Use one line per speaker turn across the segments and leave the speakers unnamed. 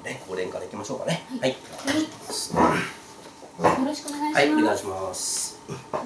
ね、恒例からいきましょうかね。はい。
よろしくお願いします。
はい、お願いします。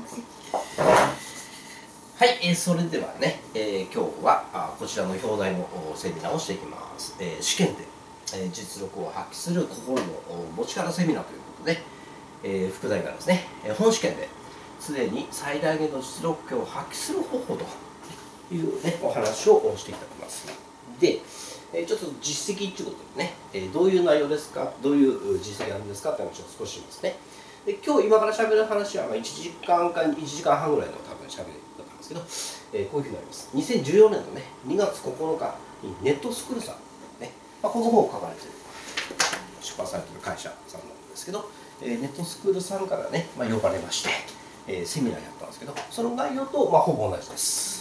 はい、それではね、今日はこちらの表題のセミナーをしていきます。試験で、実力を発揮する心の持ち方セミナーということで、副題がですね、本試験ですでに最大限の実力を発揮する方法というね、お話をしていただきます。で、ちょっと実績ということでね、どういう内容ですか、どういう実績があるんですかって話を少ししますね。で、今日今から喋る話は1時間か1時間半ぐらいの多分喋りだったんですけど、こういうふうになります。2014年のね、2月9日にネットスクールさん、ね、この本を書かれている、出版されている会社さんなんですけど、ネットスクールさんからね、呼ばれまして、セミナーやったんですけど、その内容と、ほぼ同じです。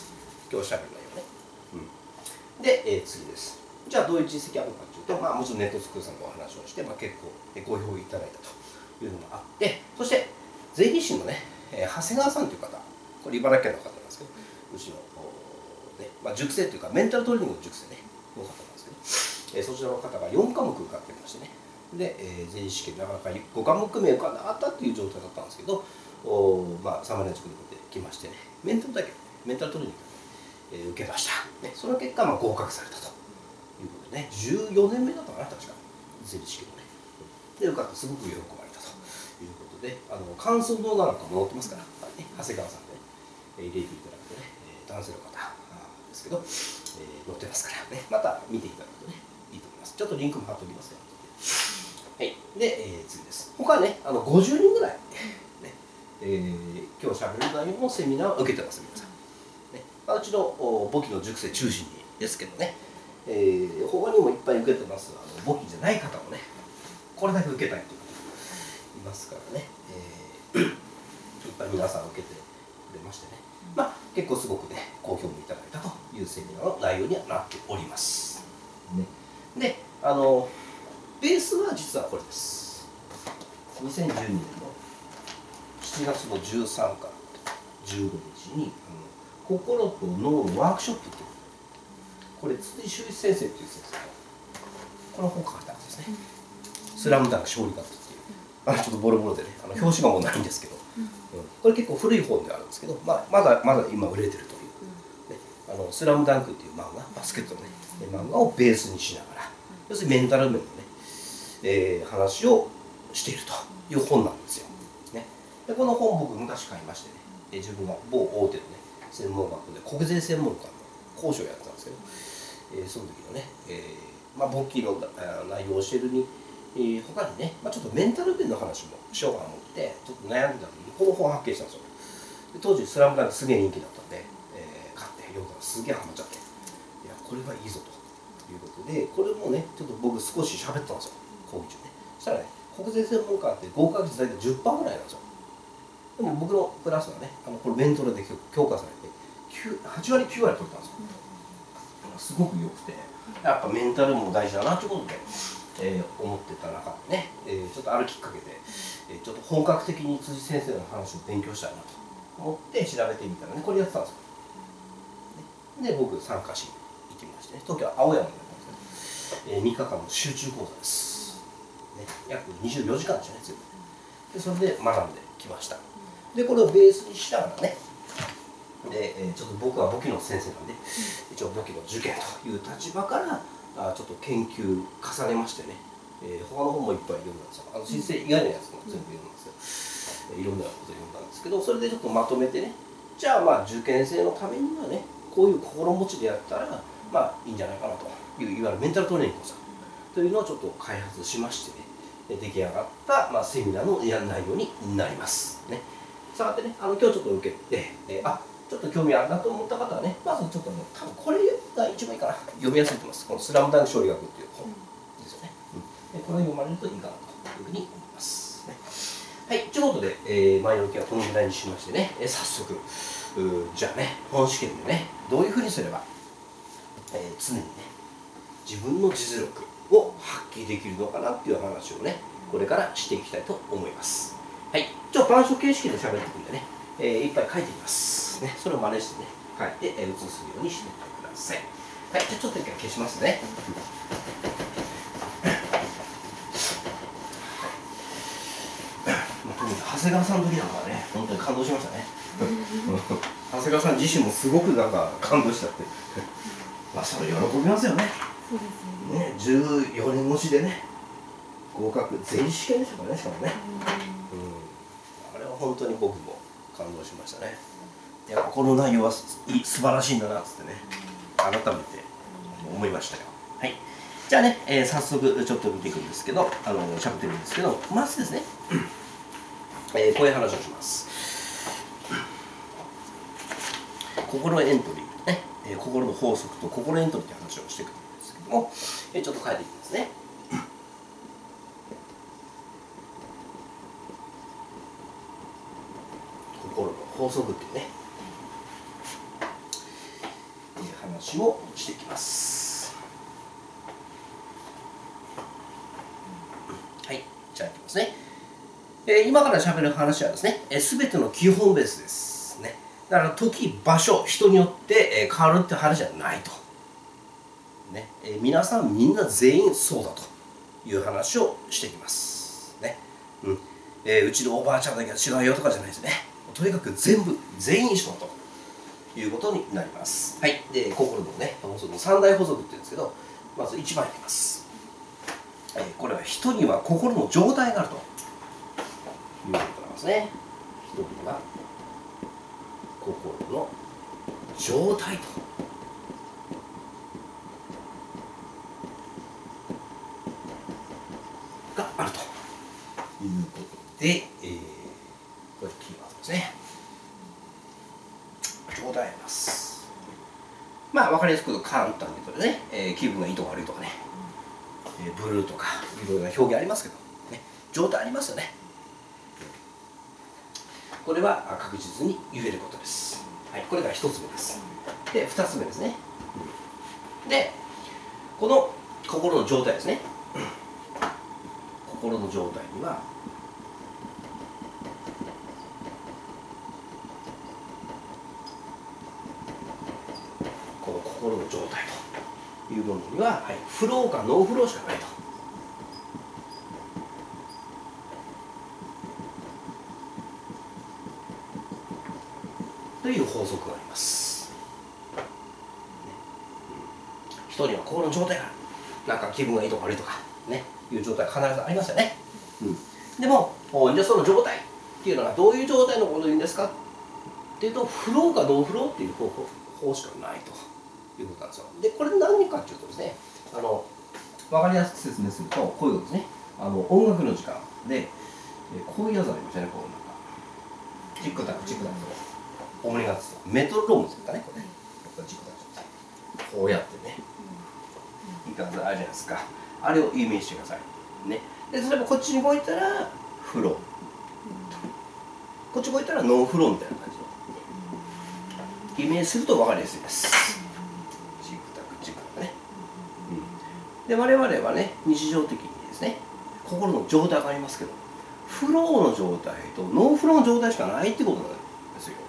今日喋る内容ね。で、次です。じゃあどういう実績あるのかというと、もちろんネットスクールさんのお話をして、結構ご評いただいたというのがあって、そして税理士のね、長谷川さんという方、これ茨城県の方なんですけど、うちの、ね、塾生というかメンタルトレーニングの塾生ねの方なんですけど、そちらの方が4科目受かってましてね、で、税理士試験なかなか5科目目受かんなかったという状態だったんですけど、3万年塾に出てきましてね、メンタルトレーニング、受けました、ね、その結果、合格されたということでね、14年目だったかな、確か税理士試験をね、で受かってすごく喜ばれたということで、感想動画なんかも載ってますから、ね、長谷川さんで、ね、入れていただくとね、男性の方ですけど、載ってますからね、また見ていただくとね、いいと思います。ちょっとリンクも貼っておきますから。はい、で、次です。他はね、50人ぐらい、ね、今日しゃべる内容のセミナーを受けてます、皆さん。ね、うちの簿記の塾生中心にですけどね、他にもいっぱい受けてます、簿記じゃない方もね、これだけ受けたいという方もいますからね、いっぱい皆さん受けてくれましてね、結構すごくね、好評もいただいたというセミナーの内容にはなっております。ね、で、ベースは実はこれです。2012年の7月の13から15日に心と脳のワークショップというこれ辻修一先生という先生がこの本を書いたんですね。スラムダンク勝利学っていうちょっとボロボロでね、表紙がもうないんですけど、これ結構古い本であるんですけど、まだ今売れてるという、ね、スラムダンクっていう漫画、バスケットのね漫画をベースにしながら、要するにメンタル面のね、話をしているという本なんですよ。ね、でこの本僕昔買いましてね、自分が某大手のね専門学校で国税専門官の講師をやってたんですけど、その時のね、簿記の内容を教えるに、他にね、ちょっとメンタル面の話もしようかなと思ってちょっと悩んでた時にこの本を発見したんですよ。で当時スラムダンクすげえ人気だったんで、買って読んだらすげえハマっちゃって、いやこれはいいぞということで、これもねちょっと僕少し喋ったんですよ、講義中ね。そしたらね、国税専門官って合格率大体 10% ぐらいなんですよ。でも僕のクラスはね、これメントルで強化されて8割9割取ったんですよ。すごく良くて、やっぱメンタルも大事だなということで、思ってた中でね、ちょっとあるきっかけで、ちょっと本格的に辻先生の話を勉強したいなと思って調べてみたらね、これやってたんですよ。で僕参加しに行きましてね、東京は青山にあったんですけど、3日間の集中講座です、ね、約24時間でしたね、全部で。それで学んできました。でこれをベースにしながらね、でちょっと僕は簿記の先生なんで、一応簿記の受験という立場からちょっと研究重ねましてね、他の本もいっぱい読んだんですよ。申請以外のやつも全部読んだんですよ。いろんなこと読んだんですけど、それでちょっとまとめてね、じゃあ受験生のためにはね、こういう心持ちでやったらいいんじゃないかなという、いわゆるメンタルトレーニング講座というのをちょっと開発しましてね、出来上がった、セミナーの内容になりますね。さがってね、今日ちょっと受けて、ちょっと興味あるなと思った方はね、まずちょっと多分これが一番いいかな、読みやすいと思います。このスラムダンク勝利学っていう本ですよね。でこれを読まれるといいかなというふうに思いますね。はい、ということで、前置きはこのぐらいにしましてね、早速、じゃあね、本試験でね、どういうふうにすれば、常にね、自分の実力を発揮できるのかなっていう話をね、これからしていきたいと思います。はい、板書形式で喋っていくんでね、いっぱい書いてみます、ね。それを真似してね、書いて、写すようにしていってください。はい、じゃあちょっと一回消しますね。 長谷川さんの時なんかはね、本当に感動しましたね。長谷川さん自身もすごくなんか感動しちゃって、まあそれ喜びますよね。
そうですよね。
ね、14年越しでね、合格、全試験でしたからね、しかもね。あれは本当に僕も感動しましたね。やっぱこの内容は素晴らしいんだなっつってね、改めて思いましたよ。はい。じゃあね、早速ちょっと見ていくんですけど、喋ってるんですけど、まずですね、こういう話をします。心エントリー、ね、心の法則と心エントリーって話をしていくんですけども、ちょっと変えていきますね。心の法則っていうね、話をしていきます。はい、じゃあいきますね。今から喋る話はですね、すべての基本ベースですね。だから時、場所、人によって変わるって話じゃないと。ね、皆さんみんな全員そうだという話をしていきます。ね、うちのおばあちゃんだけは違うよとかじゃないですね。とにかく全員一緒だということになります。はい。で、心のね、三大法則って言うんですけど、まず1番いきます。これは人には心の状態があるということなんですね。人には心の状態とがあるということで、これキーワードですね。状態あります。まあ分かりやすく簡単に言うとね、気分がいいとか悪いとかね、ブルーとかいろいろな表現ありますけど、ね、状態ありますよね。これは確実に言えることです。はい、これが1つ目です。で、2つ目ですね。で、この心の状態ですね。心の状態には、この心の状態というものには、はい、フローかノーフローしかないと。という法則があります。人には心の状態がある。なんか気分がいいとか悪いとかね、いう状態が必ずありますよね。でも、じゃあその状態っていうのはどういう状態のことを言うんですかっていうと、フローかノーフローっていう方しかないということなんですよ。で、これ何かっていうとですね、分かりやすく説明すると、こういうことですね。音楽の時間で、こういうやつありましたね、こうなんか。チックタクチックタクと。オムニガツとメトロノームですかね、これ。こうやってね、いい感じあるじゃないですか。あれをイメージしてください。ね。で、例えばこっちに動いたらフロー。こっち動いたらノンフローみたいな感じの。イメージすると分かりやすいです。チクタクチクタクね。で、我々はね、日常的にですね、心の状態がありますけど、フローの状態とノンフローの状態しかないってことなんですよ。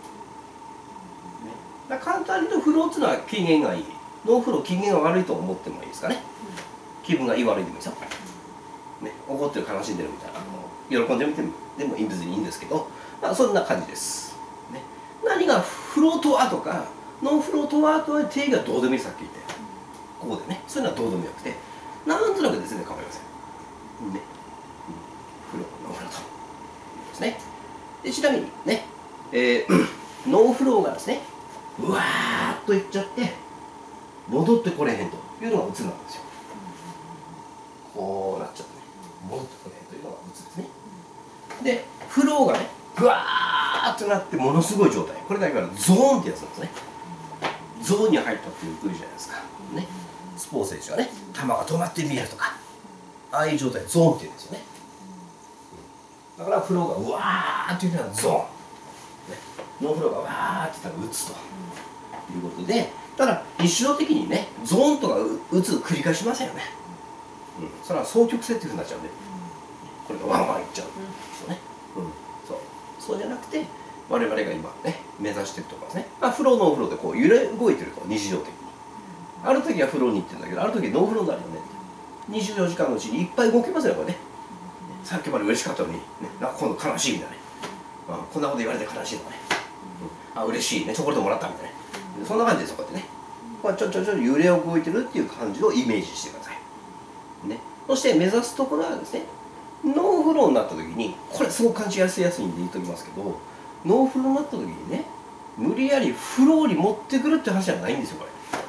だから簡単に言うとフローっていうのは機嫌がいい、ノンフロー機嫌が悪いと思ってもいいですかね。気分がいい悪いでもいいですよ、ね、怒ってる悲しんでるみたいな、喜んでるみたいでも別にいいんですけど、まあ、そんな感じです、ね、何がフローとはとかノンフローとはとは定義はどうでもいい、さっき言ったここでね、そういうのはどうでもよくて、なんとなくですね、構いません、ね、フローノンフローというですね。でちなみにね、ノンフローがですね、うわーっといっちゃって戻ってこれへんというのがうつなんですよ。こうなっちゃってね、戻ってこれへんというのがうつですね。でフローがね、ぐわーっとなってものすごい状態、これがいわゆるゾーンってやつなんですね。ゾーンに入ったっていうじゃないですかね。スポーツ選手がね、球が止まって見えるとか、ああいう状態ゾーンって言うんですよね。だからフローがうわーっていうのはゾーン、ね、ノンフローがわーって言ったら打つということで、ただ日常的にね、ゾーンとか打つ繰り返しませんよね。それは双極性っていうふうになっちゃうんで、これがワンワンいっちゃうんですよね。そうじゃなくて、我々が今ね、目指してるところですね。フローノンフローでこう揺れ動いてると、日常的に。ある時はフローに行ってるんだけど、ある時はノンフローになるよね。24時間のうちにいっぱい動きますよ、これね。 さっきまで嬉しかったのに、ね、なんか今度悲しいみたいなね、こんなこと言われて悲しいとかね、嬉しいね、チョコレートもらったみたいなね、そんな感じですよ、こうやってね。これちょっと揺れ動いてるっていう感じをイメージしてください。ね、そして目指すところはですね、ノーフローになった時に、これすごく勘違いしやすいんで言っときますけど、ノーフローになった時にね、無理やりフローに持ってくるって話じゃないんですよ、こ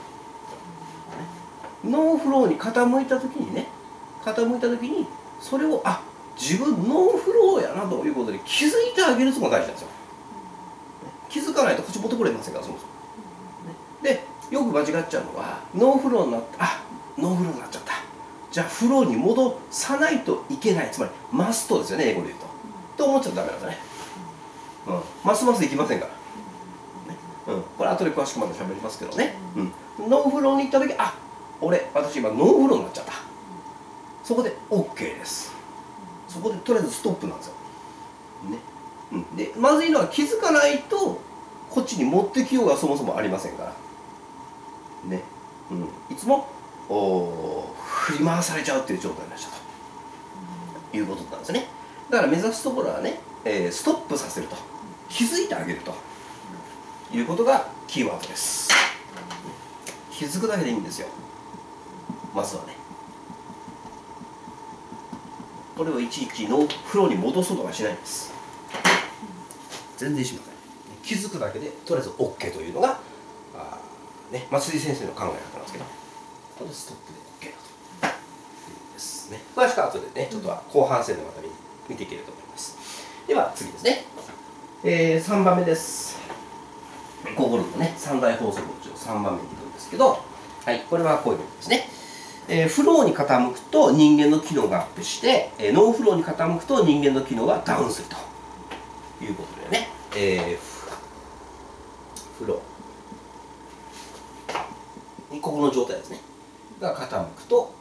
れ。ノーフローに傾いた時にね、それを自分ノーフローやなということで気づいてあげるのが大事なんですよ。気づかないとこっち持ってこれませんから、そもそも。で、よく間違っちゃうのは、ノーフローになった、ノーフローになっちゃった。じゃあフローに戻さないといけない、つまりマストですよね、英語で言うと。と思っちゃダメなんですよね。ますますいきませんから。これ後で詳しくまた喋りますけどね。ノーフローに行った時、私今ノーフローになっちゃった。そこで OK です。そこでとりあえずストップなんですよ。で、まずいのは気づかないとこっちに持ってきようがそもそもありませんから。ね。いつも振り回されちゃうっていう状態になっちゃうということなんですね。だから目指すところはね、ストップさせると、気づいてあげるということがキーワードです。気づくだけでいいんですよ、まずはね。これをいちいちノーフローに戻そうとかしないんです。全然しません。気づくだけでとりあえず OK というのが松井先生の考え方なんですけど、これストップで OK だというですね。詳しくは後でね、ちょっと後半戦でまた見ていけると思います。では次ですね、3番目です。心のね、三大法則のうちの3番目にいくんですけど、これはこういうことですね。フローに傾くと人間の機能がアップして、ノーフローに傾くと人間の機能がダウンするということでね、フローにここの状態ですねが傾くと、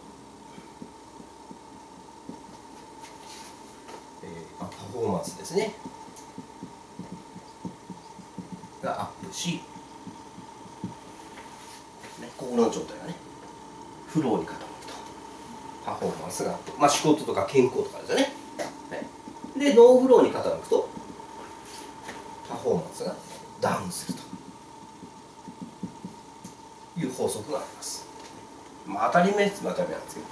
パフォーマンスですねがアップし、心の状態がねフローに傾くとパフォーマンスがアップ、仕事とか健康とかですよね。でノーフローに傾くとパフォーマンスがダウンするという法則があります。当たり前って当たり前なんですけど、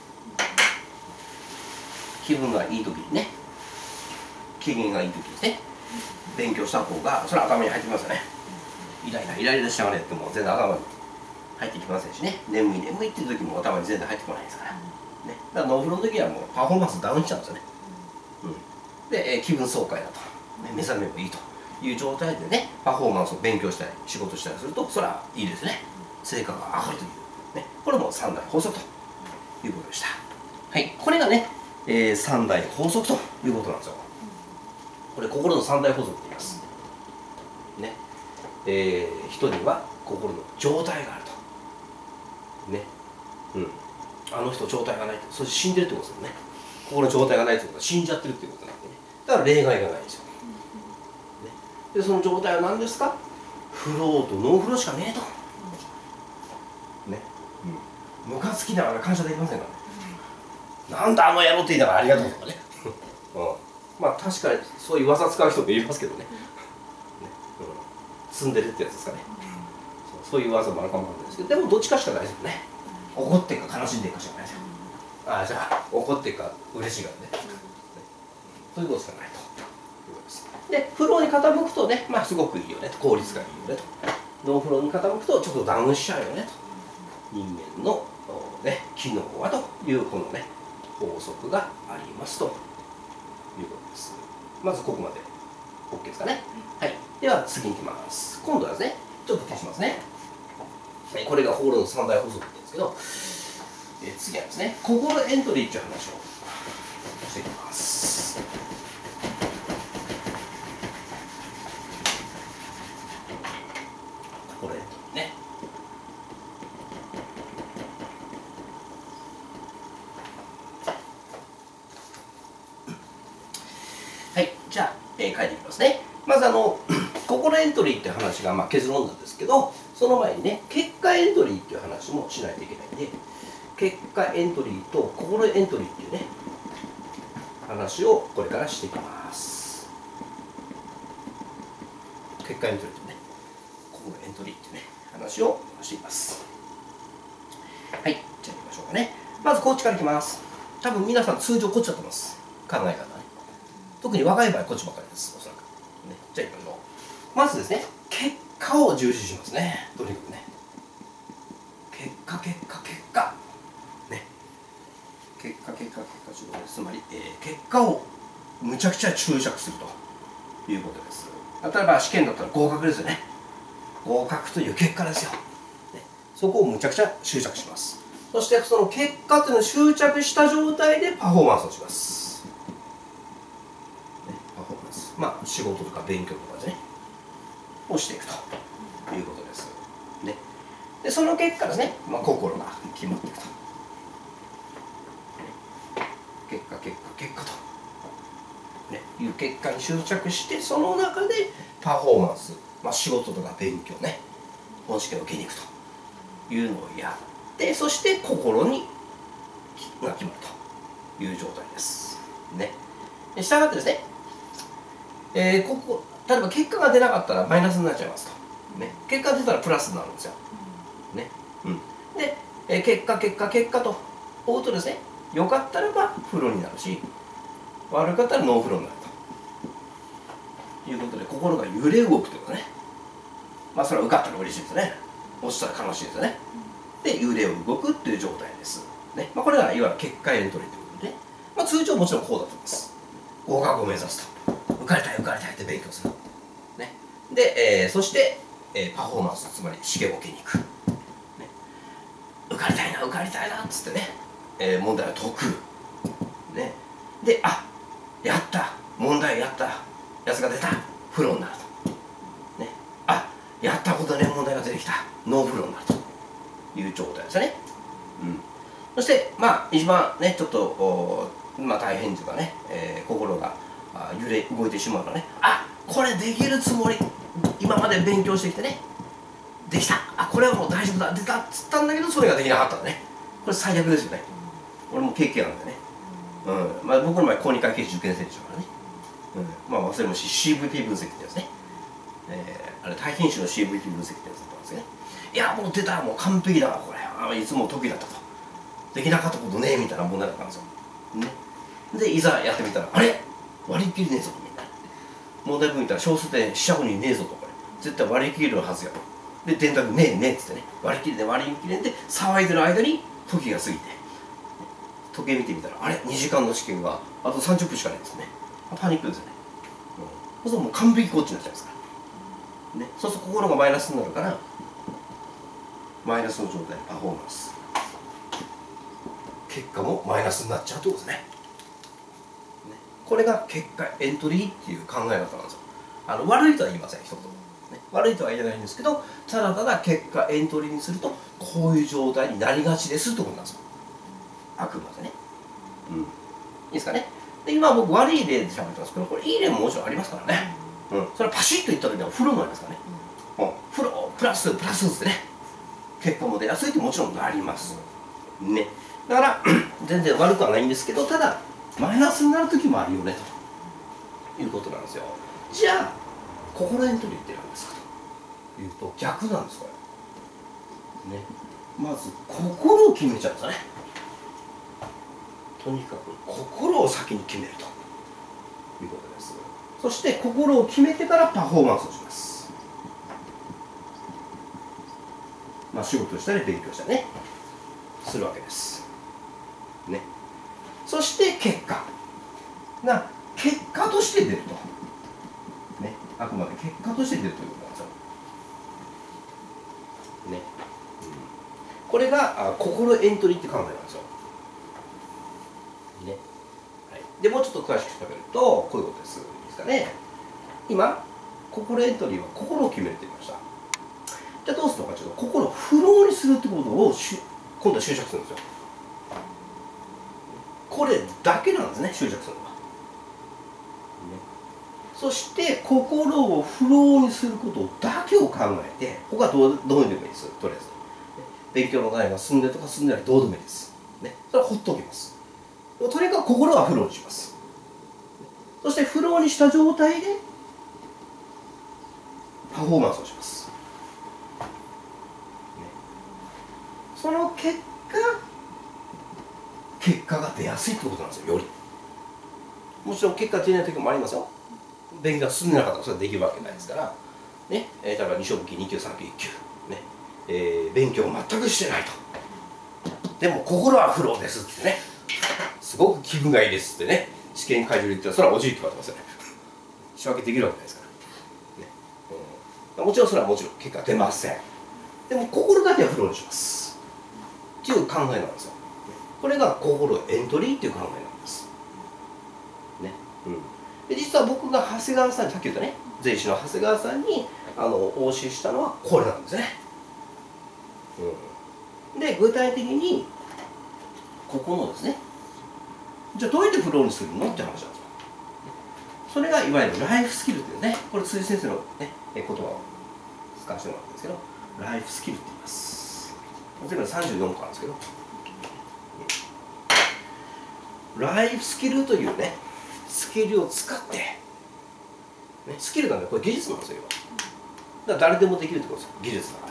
気分がいい時にね、機嫌がいい時にね、勉強した方がそれは頭に入ってきますよね。イライラしながらやっても全然頭に入ってきませんしね、眠いっていう時も頭に全然入ってこないですからね。だからノーフローの時はもうパフォーマンスダウンしちゃうんですよね。で、気分爽快だと、目覚めもいいという状態でね、パフォーマンスを勉強したり仕事したりするとそれはいいですね。成果が上がるという、これも三大法則ということでした。これがね、三大法則ということなんですよ。これ心の三大法則と言いますね。人には心の状態があるとね。あの人状態がないと、それ死んでるってことですよね。心の状態がないということは死んじゃってるっていうことなんでね。だから例外がないんですよ。でその状態は何ですか？フローとノーフローしかねえと。ムカつきながら感謝できませんからね。なんだあの野郎って言いながらありがとうとかね。確かにそういう技使う人もいますけどね。積んでるってやつですかね。そういう技もあるかもしれないですけど、でもどっちかしかないですよね。怒ってるか悲しんでるかしかないですよ。じゃあ怒ってるか嬉しいからね。そういうことしかないということです。でフローに傾くとね、すごくいいよねと、効率がいいよねと。ノーフローに傾くとちょっとダウンしちゃうよねと。人間の機能はというこのね法則がありますということです。まずここまで OK ですかね。では次に行きます。今度はですね、ちょっと消しますね。これが心の三大法則って言うんですけど、次はですね、心エントリーっていう話をしていきます。心エントリーね。じゃあ、書いていきますね。まず心エントリーっていう話が結論なんですけど、その前にね、結果エントリーっていう話もしないといけないんで、結果エントリーと心エントリーっていうね、 話をこれからしていきます。結果エントリーとね、心エントリーっていうね、話をしています。はい、じゃあ行きましょうかね。まずこっちからいきます。多分皆さん通常こっちだと思います。考え方ね。特に若い場合こっちばかりです、おそらく。ね、じゃあ行きましょう。まずですね、結果を重視しますね。とにかくね。結果。ね。結果つまり、結果をむちゃくちゃ注釈するということです。例えば試験だったら合格ですよね。合格という結果ですよ。ね、そこをむちゃくちゃ執着します。そしてその結果というのを執着した状態でパフォーマンスをします。ね、パフォーマンス。まあ仕事とか勉強とかでね、をしていくということです。ね、でその結果ですね、まあ、心が決まっていくと。結果と、ね、いう結果に執着して、その中でパフォーマンス、まあ、仕事とか勉強ね、本試験を受けに行くというのをやって、そして心が決まるという状態です。ね。したがってですね、例えば結果が出なかったらマイナスになっちゃいますと。ね、結果が出たらプラスになるんですよ。ね。で、結果と追うとですね、良かったらばフローになるし、悪かったらノーフローになるということで、心が揺れ動くというかね、まあそれは受かったら嬉しいですね。落ちたら悲しいですよね。で、揺れ動くという状態です。ね、まあ、これがいわゆる結果エントリーということで、まあ、通常もちろんこうだと思います。合格を目指すと。受かりたいって勉強する。ね、で、そして、パフォーマンス、つまり試験を受けに行く。ね、受かりたいなっつってね、問題を解く。ね、で、やった問題やったやつが出たフローになると。ね、やったことね、問題が出てきたノーフローになるという状態ですね。そしてまあ一番ねちょっとまあ大変というかね、心が揺れ動いてしまうのはね、これできるつもり、今まで勉強してきてね、できた、これはもう大丈夫だ、出たっつったんだけどそれができなかったんだね。これ最悪ですよね。俺も経験あるんでね。まあ、僕の場合公認会計士受験生でしたからね。まあ忘れもし CVP 分析ってやつね。あれ大品種の CVP 分析ってやつだったんですね。いやもう出た、もう完璧だわこれ、いつも得意だったと、できなかったことねえみたいな問題だったんですよ。ね、でいざやってみたら、割り切りねえぞと、みんな問題文見たら小数点四捨五入ねえぞと、これ絶対割り切るはずやと。で電卓ねえっつってね、割り切れで騒いでる間に時が過ぎて、時計見てみたら2時間の試験があと30分しかないですね。パニックですよね。そうするともう完璧こっちになっちゃいますから、ね、そうすると心がマイナスになるから、マイナスの状態でパフォーマンス、結果もマイナスになっちゃうということですね。これが結果エントリーっていう考え方なんですよ。悪いとは言いません、一言、ね、悪いとは言えないんですけど、ただただ結果エントリーにするとこういう状態になりがちですってことなんですよ、あくまでね。いいですかね。で今僕悪い例で喋ってますけど、これいい例ももちろんありますからね。それはパシッといった時にはフローになりますからね。フロープラスってね、結果も出やすいってもちろんなりますね。だから全然悪くはないんですけど、ただマイナスになる時もあるよねということなんですよ。じゃあ心エントリーって何ですかというと、逆なんですこれね。まず心を決めちゃうんですよね。とにかく心を先に決めるということです。そして心を決めてからパフォーマンスをします。まあ仕事したり勉強したりねするわけですね。そして結果が結果として出ると、ね、あくまで結果として出るということなんですよね。これが心エントリーって考えなんですよね。はい、でもうちょっと詳しく喋るとこういうことです。いいですかね。今心エントリーは心を決めるって言いました。じゃあどうするのかというと、心をフローにするってことを今度は執着するんですよ。これだけなんですね、執着するのは。そして心をフローにすることだけを考えて、他はどうでもいいです。とりあえず勉強の内容が進んでるとか進んでないどうでもいいです、ね、それはほっときます。とにかく心はフローにします。 そしてフローにした状態でパフォーマンスをします。その結果が出やすいってことなんですよ。よりもちろん結果出ない時もありますよ。勉強が進んでなかったらそれはできるわけないですからね。例えば2勝期2級3級1級ね、勉強を全くしてないと。でも心はフローですってね、すごく気分がいいですってね、試験会場に行ったらそれはおじいって言われてますよね。仕分けできるわけないですから、ね。もちろんそれはもちろん結果出ません。でも心だけはフローにしますっていう考えなんですよ。これが心エントリーっていう考えなんです。ね。で実は僕が長谷川さんに、さっき言ったね、税理士の長谷川さんにお教えしたのはこれなんですね。で具体的にここのですね、じゃあどうやってフローにするのって話なんですよ。それがいわゆるライフスキルっていうね、これ辻先生の、ね、言葉を使わせてもらったんですけど、ライフスキルって言います。全部34個あるんですけど、ライフスキルというね、スキルを使って、ね、スキルなんでこれ技術なんですよ。だから誰でもできるってことですよ、技術だから、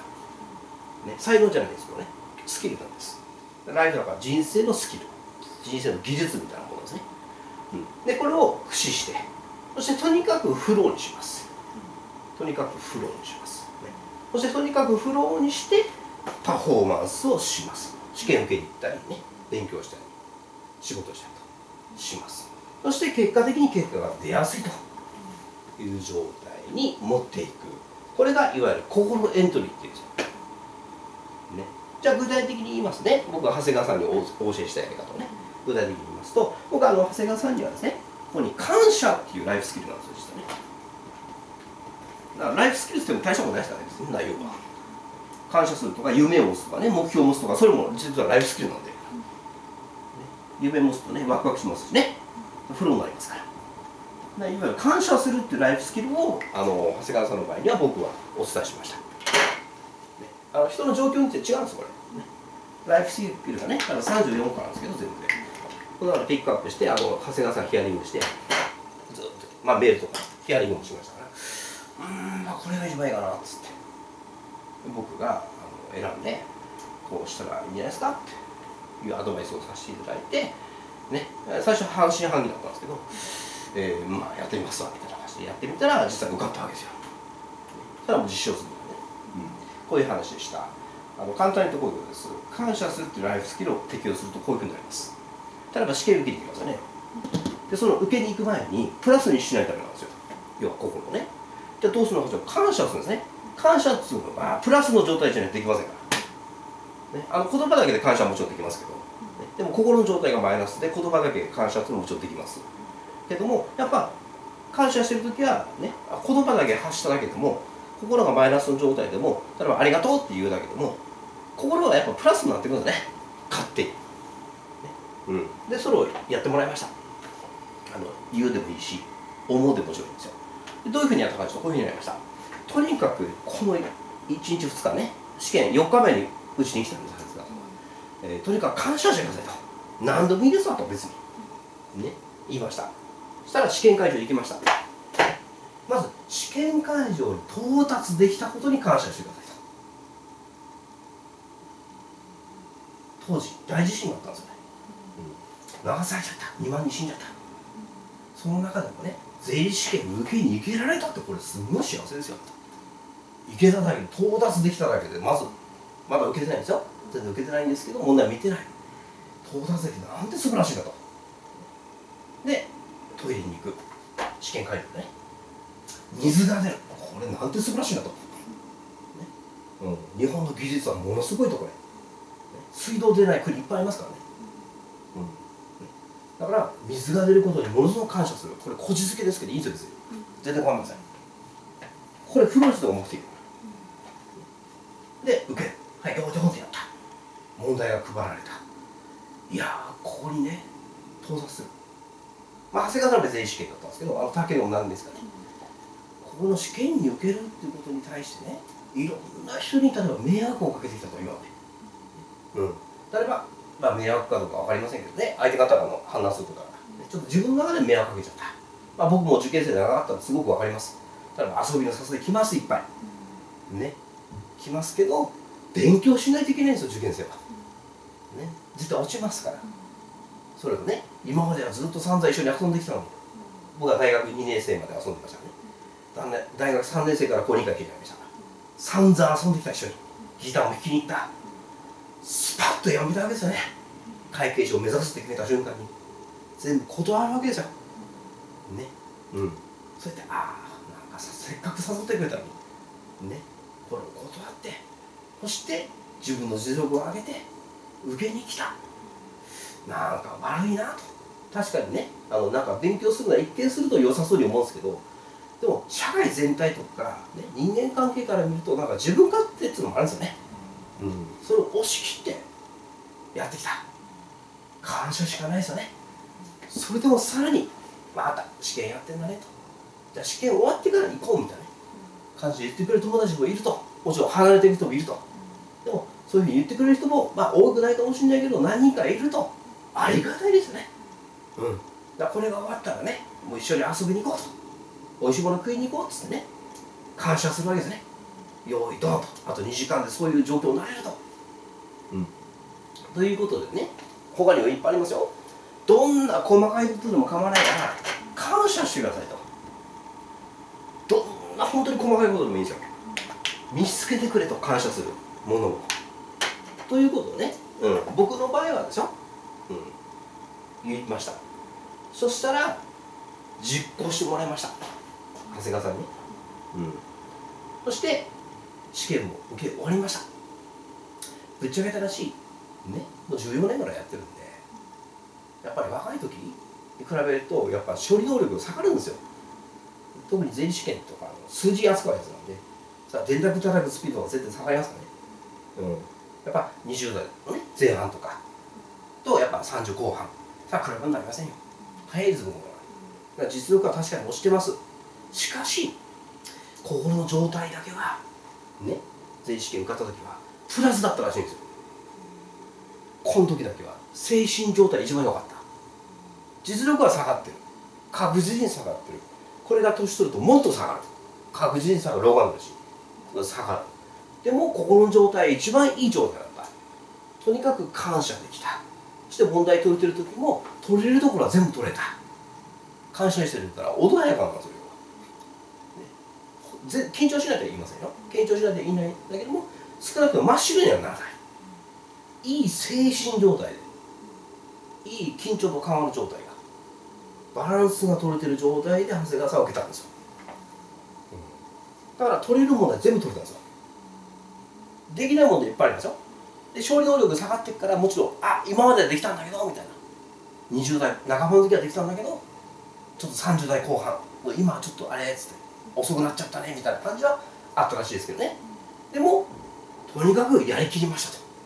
ね、才能じゃないですけどね、スキルなんです。ライフだから人生のスキル、人生の技術みたいなものですね。でこれを駆使して、そしてとにかくフローにします。とにかくフローにします、ね。そしてとにかくフローにしてパフォーマンスをします。試験受けに行ったりね、勉強したり仕事したりとします。そして結果的に結果が出やすいという状態に持っていく。これがいわゆる心エントリーっていうんですよ。ね、じゃあ具体的に言いますね。僕は長谷川さんにお教えしたやり方をね、具体的に言いますと、僕は長谷川さんにはですね、ここに感謝っていうライフスキルなんですよ、実はね。だからライフスキルって言っても大したことないですからね、内容は。感謝するとか、夢を持つとかね、目標を持つとか、それも実はライフスキルなんで。ね、夢を持つとね、ワクワクしますしね、フローになりますから。いわゆる感謝するっていうライフスキルを長谷川さんの場合には僕はお伝えしました。人の状況によって違うんですこれ、ね、ライフスキルがね34個あるんですけど全部でこのピックアップして長谷川さんヒアリングしてずっと、メールとかヒアリングもしましたからこれが一番いいかなっつって僕が選んでこうしたらいいんじゃないですかっていうアドバイスをさせていただいて、ね、最初半信半疑だったんですけど、やってみますわみたいな感じでやってみたら実際受かったわけですよ。それはもう実証するんだね、こういう話でした。簡単に言うとこういうことです。感謝するっていうライフスキルを適用するとこういうふうになります。例えば試験受けに行きますよね。でその受けに行く前にプラスにしないためなんですよ。要は心をね。じゃあどうするのかというと感謝をするんですね。感謝っていうのはプラスの状態じゃないとできませんから、ね、言葉だけで感謝はもちろんできますけど、ね、でも心の状態がマイナスで言葉だけで感謝っていうのももちろんできますけども、やっぱ感謝してる時はね、言葉だけ発しただけでも心がマイナスの状態でも、例えばありがとうって言うだけでも心がやっぱプラスになってくるんですね、勝手に、ね、でそれをやってもらいました。言うでもいいし思うでもちろんいいんですよ。でどういうふうにやったかというとこういうふうになりました。とにかくこの1日2日ね、試験4日目にうちに来たんです、とにかく感謝してくださいと、何でもいいですわと別にね言いました。そしたら試験会場に行きました。まず試験会場に到達できたことに感謝してくださいと。当時大地震があったんですよね、流されちゃった、2万人死んじゃった。その中でもね、税理士試験受けに行けられたって、これすごい幸せですよ。行けただけで、到達できただけで、まだ受けてないんですよ。全然受けてないんですけど、問題は見てない。到達できてなんて素晴らしいかと。でトイレに行く、試験会場でね、水が出る、これなんて素晴らしいなと、ね、日本の技術はものすごいところ、水道出ない国いっぱいありますからね、だから水が出ることにものすごく感謝する。これこじつけですけどいいですよ、全然構いません。これフローズの目的で受ける。はい、4手やった、問題が配られた。いやー、ここにね到達する。長谷川さんは別に試験だったんですけど、竹野なんですかね、ここの試験に受けるっていうことに対してね、いろんな人に例えば迷惑をかけてきたと今まで、例えば、迷惑かどうか分かりませんけどね、相手方が反応するとか、ちょっと自分の中で迷惑かけちゃった、 まあ、僕も受験生で長かったのですごく分かります。ただ遊びの誘い来ます、いっぱいね、来ますけど勉強しないといけないんですよ、受験生はね。絶対落ちますから。それをね、今まではずっと散々一緒に遊んできたのに、僕は大学2年生まで遊んでましたね。大学3年生から公認会計になりましたから、散々遊んできた、一緒にギターも弾きに行った。スパッとやめたわけですよね。会計士を目指すって決めた瞬間に全部断るわけですよね。そうやって、なんかせっかく誘ってくれたのにね、これを断って、そして自分の実力を上げて受けに来た。なんか悪いなと。確かにね、なんか勉強するのは一見すると良さそうに思うんですけど、でも社会全体とか、ね、人間関係から見るとなんか自分勝手っていうのもあるんですよね。それを押し切ってやってきた。感謝しかないですよね。それでもさらにまた試験やってんだねと、じゃあ試験終わってから行こうみたいな感じで言ってくれる友達もいると。もちろん離れてる人もいると。でもそういうふうに言ってくれる人もまあ多くないかもしれないけど何人かいるとありがたいですよね。だからこれが終わったらね、もう一緒に遊びに行こうと、おいしいもの食いに行こうっつってね、感謝するわけですね。用意ドンと、あと2時間でそういう状況になれると。ということでね、他にはいっぱいありますよ。どんな細かいことでも構わないから感謝してくださいと。どんな本当に細かいことでもいいんですよ。見つけてくれと、感謝するものを。ということをね、僕の場合はでしょ、言いました。そしたら実行してもらいました、長谷川さんに。そして試験も受け終わりました。ぶっちゃけたらしいね、もう14年ぐらいやってるんで、やっぱり若い時に比べるとやっぱ処理能力が下がるんですよ。特に税理士試験とか数字扱うやつなんで、さあ電卓叩くスピードが全然下がりますからね。やっぱ20代のね前半とかとやっぱ30後半、さあ比べになりませんよ。速いリズムが実力は確かに落ちてます。しかし心の状態だけはね、税理士試験受かった時はプラスだったらしいんですよ。この時だけは精神状態一番良かった。実力は下がってる、確実に下がってる。これが年取るともっと下がる、確実に下がる。老眼だし下がる。でも心の状態一番いい状態だった。とにかく感謝できた。そして問題解いてる時も取れるところは全部取れた。感謝してるから穏やかなんですよ、ね、緊張しないとは言いませんよ。緊張しないとは言いないんだけども、少なくとも真っ白にはならない。いい精神状態で、いい緊張と緩和の状態が、バランスが取れてる状態で長谷川さんを受けたんですよ。だから取れる問題全部取れたんですよ。できない問題いっぱいありますよ。で勝利能力下がっていくから、もちろん今まではできたんだけどみたいな、20代半ばの時はできたんだけどちょっと30代後半今はちょっとあれっつって遅くなっちゃったねみたいな感じはあったらしいですけどね。でもとにかくやりきりましたと。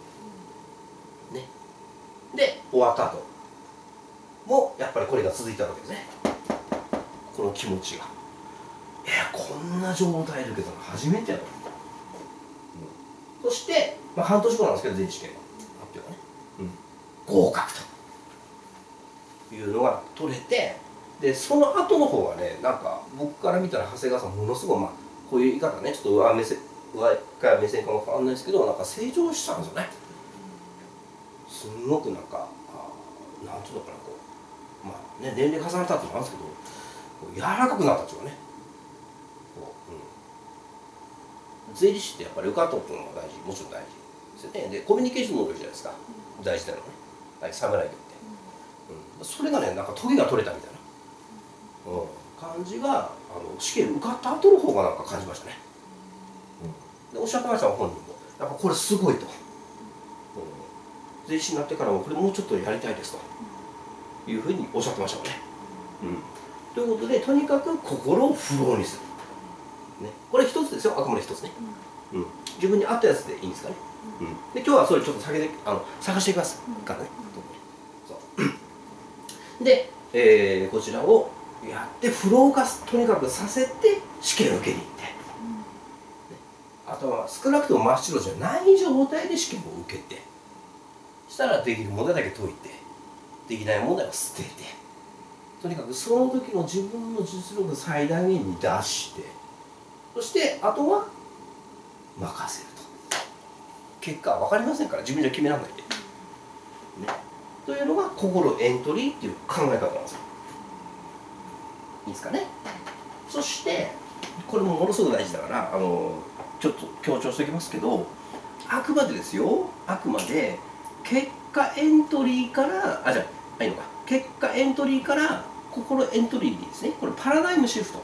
で終わった後もやっぱりこれが続いたわけですね。この気持ちが、こんな状態で受けたの初めてやと、そして、半年後なんですけど、税理士試験の発表がね、合格というのが取れて、でその後の方はね、なんか僕から見たら長谷川さんものすごい、こういう言い方ね、ちょっと上から目線かも変わらないですけど、なんか成長したんですよね。すんごくなんか、なんていうのかな、こう、年齢重ねたってのもあるんですけど、柔らかくなったっていうかね。税理士ってやっぱり受かったことが大事、もちろん大事ですよね。でコミュニケーション能力じゃないですか、大事なのはね、侍業って、それがね、なんかトゲが取れたみたいな、感じが試験受かった後の方がなんか感じましたね。でおっしゃってました、本人もやっぱこれすごいと、税理士になってからもこれもうちょっとやりたいですというふうにおっしゃってましたよね。ということで、とにかく心をフローにする、これ一つですよ、あくまで一つね。自分に合ったやつでいいんですかね。で今日はそれちょっと探していきますからね。で、こちらをやってフロー化とにかくさせて試験を受けに行って、あとは少なくとも真っ白じゃない状態で試験を受けて、したらできる問題だけ解いて、できない問題は捨てて、 とにかくその時の自分の実力を最大限に出して、そしてあとは任せると。結果は分かりませんから自分じゃ決められないで、ね、というのが心エントリーっていう考え方なんですよ。いいですかね。そしてこれもものすごく大事だからちょっと強調しておきますけど、あくまでですよ、あくまで結果エントリーからじゃあいいのか、結果エントリーから心エントリーにですね、これパラダイムシフト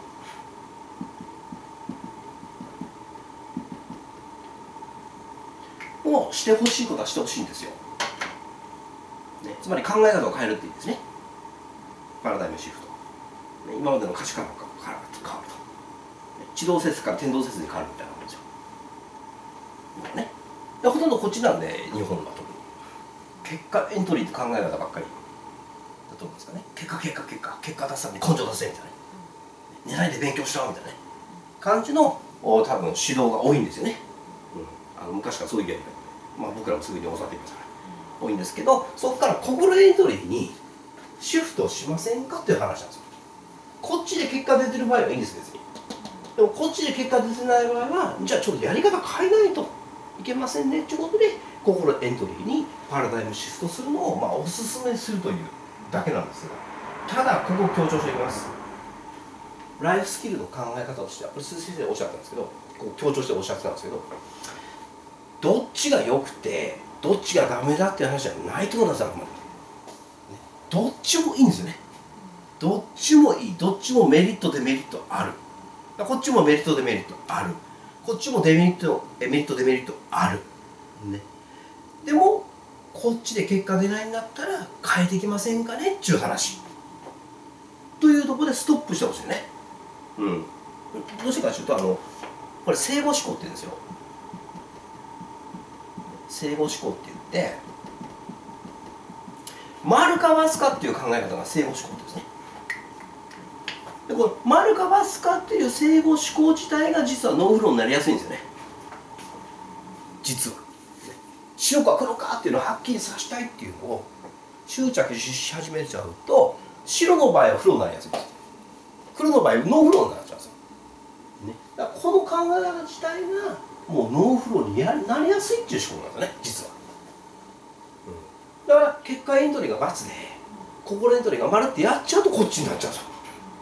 をしてほしいことはしてほしいんですよ、ね、つまり考え方を変えるっていうんですね。パラダイムシフト、ね、今までの価値観が変わると、地動説から天動説に変わるみたいなもんですよ、ね、でほとんどこっちなんで、日本は特に結果エントリーって考え方ばっかりだと思うんですかね。結果出すために根性出せみたいな、寝ないで勉強しろみたいな、ね、感じの多分指導が多いんですよね、昔からそういうやり方で、僕らもすぐに教わっていますから多いんですけど、そこから心エントリーにシフトしませんかっていう話なんですよ。こっちで結果出てる場合はいいんです、別に。でもこっちで結果出てない場合は、じゃあちょっとやり方変えないといけませんねっていうことで、心エントリーにパラダイムシフトするのをおすすめするというだけなんですが、ただここを強調しておきます。ライフスキルの考え方としては、これ鈴木先生おっしゃったんですけど、こう強調しておっしゃってたんですけど、どっちが良くてどっちがダメだっていう話じゃないってことなんですよ、あくまで。どっちもいいんですよね。どっちもいい、どっちもメリットデメリットある。こっちもメリットデメリットある、こっちもデメリットメリットデメリットある、ね、でもこっちで結果出ないんだったら変えていきませんかねっていう話というところでストップしてほしいね。どうしてかというとこれ正誤思考って言うんですよ。正誤思考って言って、丸か×かっていう考え方が正誤思考ですね。でこの丸か×かっていう正誤思考自体が実はノーフローになりやすいんですよね。実は白か黒かっていうのをはっきりさせたいっていうのを執着し始めちゃうと、白の場合はフローになりやすいんです。黒の場合はノーフローになっちゃうんですよ、ね、だからこの考え方自体がもうノーフローになりやすいっていう思考なんですよね、実は。だから結果エントリーが×で心エントリーが丸ってやっちゃうとこっちになっちゃうんですよ。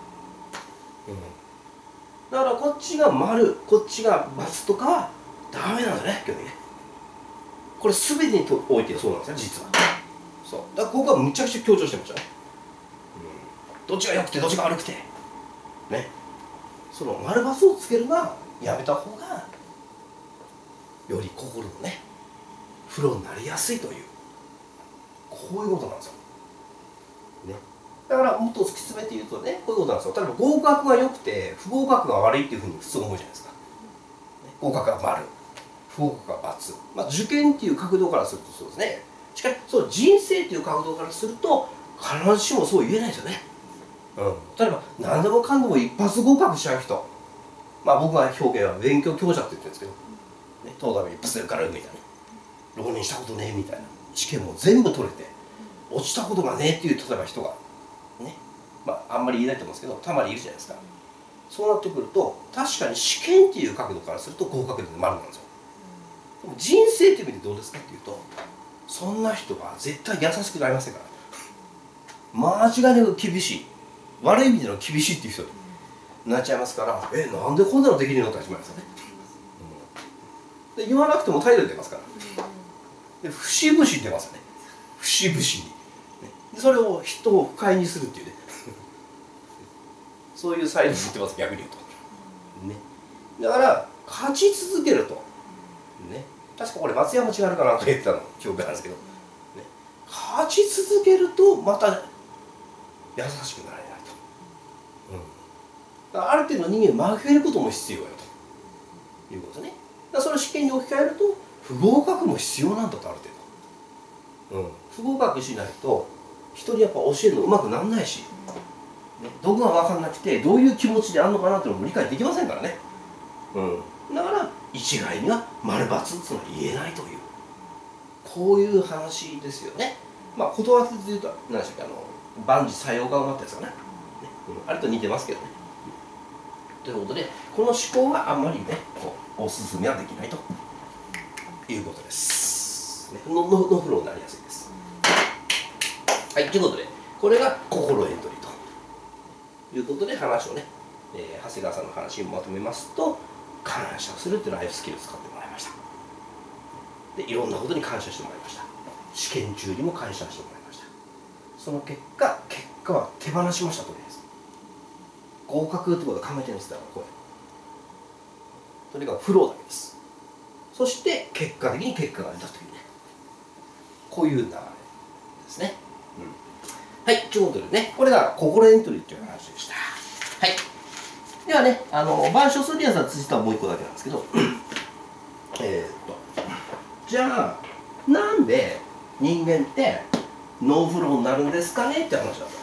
だからこっちが丸、こっちが×とかはダメなんだね、基本的にね。これ全てにおいてそうなんですよ、実は。そうだからここはむちゃくちゃ強調してましたね。どっちが良くてどっちが悪くてね、その丸×をつけるのはやめた方がより心のねフローになりやすいという、こういうことなんですよ、ね、だからもっと突き詰めて言うとね、こういうことなんですよ。例えば合格が良くて不合格が悪いっていうふうに普通思うじゃないですか。合格が丸、不合格が×、受験っていう角度からするとそうですね。しかしそう人生っていう角度からすると必ずしもそう言えないですよね。例えば何でもかんでも一発合格しちゃう人、僕は表現は勉強強者って言ってるんですけど、東大も一発出るからみたいな、浪人したことねえみたいな、試験も全部取れて落ちたことがねえっていう例えば人がね、あんまり言えないと思うんですけど、たまにいるじゃないですか。そうなってくると確かに試験っていう角度からすると合格で丸なんですよ。でも人生っていう意味でどうですかっていうと、そんな人は絶対優しくなりませんから、間違いなく厳しい、悪い意味での厳しいっていう人になっちゃいますから、なんでこんなのできるのって始まりますよね。で言わなくても態度出ますから、で節々出ますよね、節々に、でそれを人を不快にするっていうねそういうサイドに言ってます、逆に言うと、ね、だから勝ち続けると、ね、確かこれ松山千春かなんか言ってたの記憶なんですけど、勝ち続けるとまた優しくなれないと、ある程度人間負けることも必要よということですね。だからそれを試験に置き換えると不合格も必要なんだと、ある程度、不合格しないと人にやっぱ教えるのうまくならないし、どこが分かんなくてどういう気持ちであるのかなっていうのも理解できませんからね、だから一概には丸×っていうのは言えないという、こういう話ですよね。ことわざで言うと何でしたっけ、 万事作用があったやつかな、ね、あれと似てますけどね。ということで、この思考はあんまりね、おすすめはできないということです。ね、ノフローになりやすいです。はい、ということで、これが心エントリーということで、話をね、長谷川さんの話にまとめますと、感謝するっていうライフスキルを使ってもらいました。で、いろんなことに感謝してもらいました。試験中にも感謝してもらいました。その結果は手放しましたとりあえず。合格ってことは考えてないですから、これ。とにかくフローだけです。そして結果的に結果が出たというね、こういう流れですね。はい、ということでね、これが心エントリーっていう話でした。はい。ではね、板書するやつは実はもう一個だけなんですけど、じゃあ、なんで人間ってノーフローになるんですかねって話だった。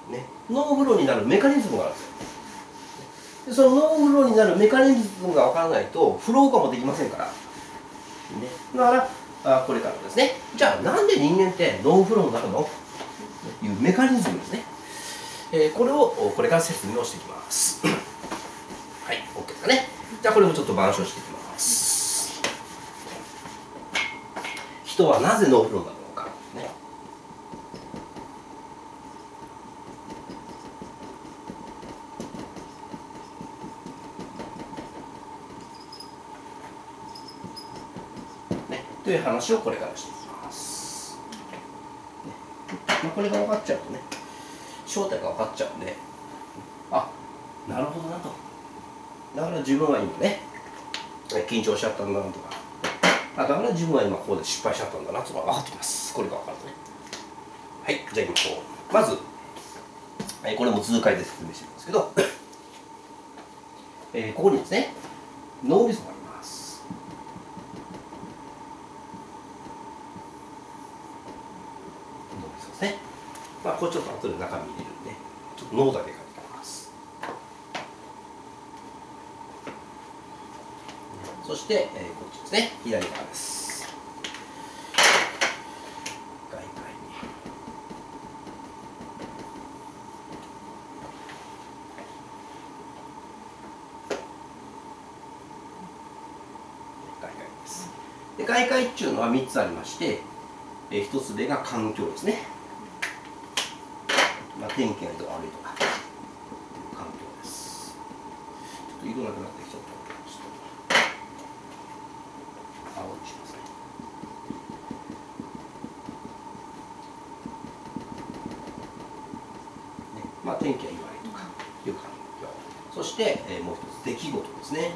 ね、ノーフローになるメカニズムがあるんですよ。でそのノーフローになるメカニズムが分からないとフロー化もできませんから、ね、だからこれからですね、じゃあなんで人間ってノーフローになるのというメカニズムですね、これをこれから説明をしていきます。はい、OK ですかね。じゃあこれもちょっと板書していきます。人はなぜノーフローになるのか、ね、という話をこれからしていきます。ね、これが分かっちゃうとね、正体が分かっちゃうんで、あ、なるほどなと。だから自分は今ね、緊張しちゃったんだなとか、だから自分は今ここで失敗しちゃったんだなとか分かってきます。これが分かるとね。はい、じゃあ今まず、これも図解で説明していくんですけど、ここにですね、脳みそがあります。脳みそですね。まあ、これちょっと後で中身入れるんで、ちょっと脳だけ書いてきます。そして、こっちですね、左側です。外界に。外界です。で、外界っていうのは3つありまして、1つ目が環境ですね。まあ、天気がいいとか悪いとかいう環境です。ちょっと色なくなってきちゃった。青にしますね。まあ、天気がいい悪いとかいう環境。そして、もう一つ出来事ですね。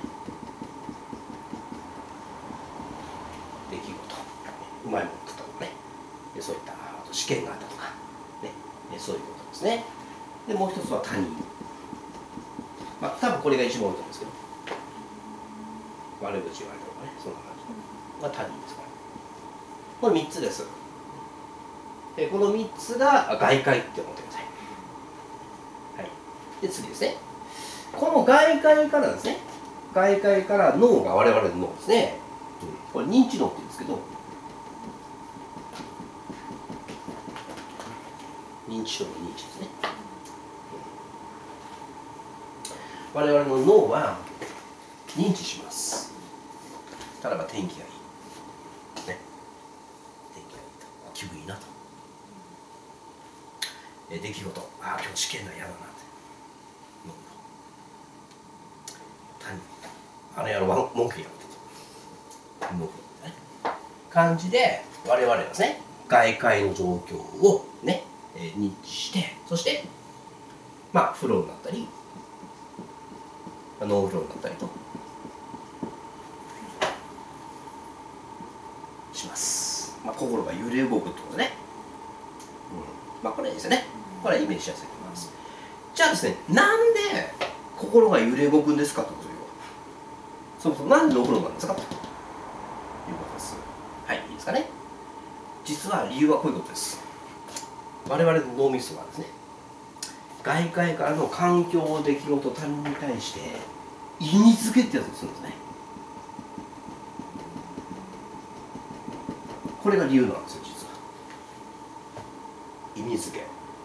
出来事。うまいもの食ったとかね。そういった試験があったとか、ね、そういうことですね。で、もう一つは他人。まあ、多分これが一番多いと思うんですけど、悪口言われたとかね、そんな感じ。まあ、他人ですから。これ3つです。この3つが外界って思ってください。はい。で、次ですね。この外界からですね、外界から脳が我々の脳ですね。これ認知脳って言うんですけど、認知症の認知ですね。我々の脳は認知します。例えば天気がいい。ね。天気がいいと。気分いいなと。出来事。ああ、今日試験が嫌だなって。他人。あの野郎文句やると。ね。感じで我々はですね、外界の状況をね、認知して、そして、まあ、フローになったり、ノーフローになったりとします。まあ、心が揺れ動くってことね。まあ、これですよね。これはイメージしやすいと思います。じゃあですね、なんで心が揺れ動くんですかということを、そもそもなんでノーフローなんですかということです。はい、いいですかね。実は理由はこういうことです。我々の脳みそはですね、外界からの環境、出来事、他人に対して意味付けってやつをするんですね。これが理由なんですよ、実は。 意味付け、ね、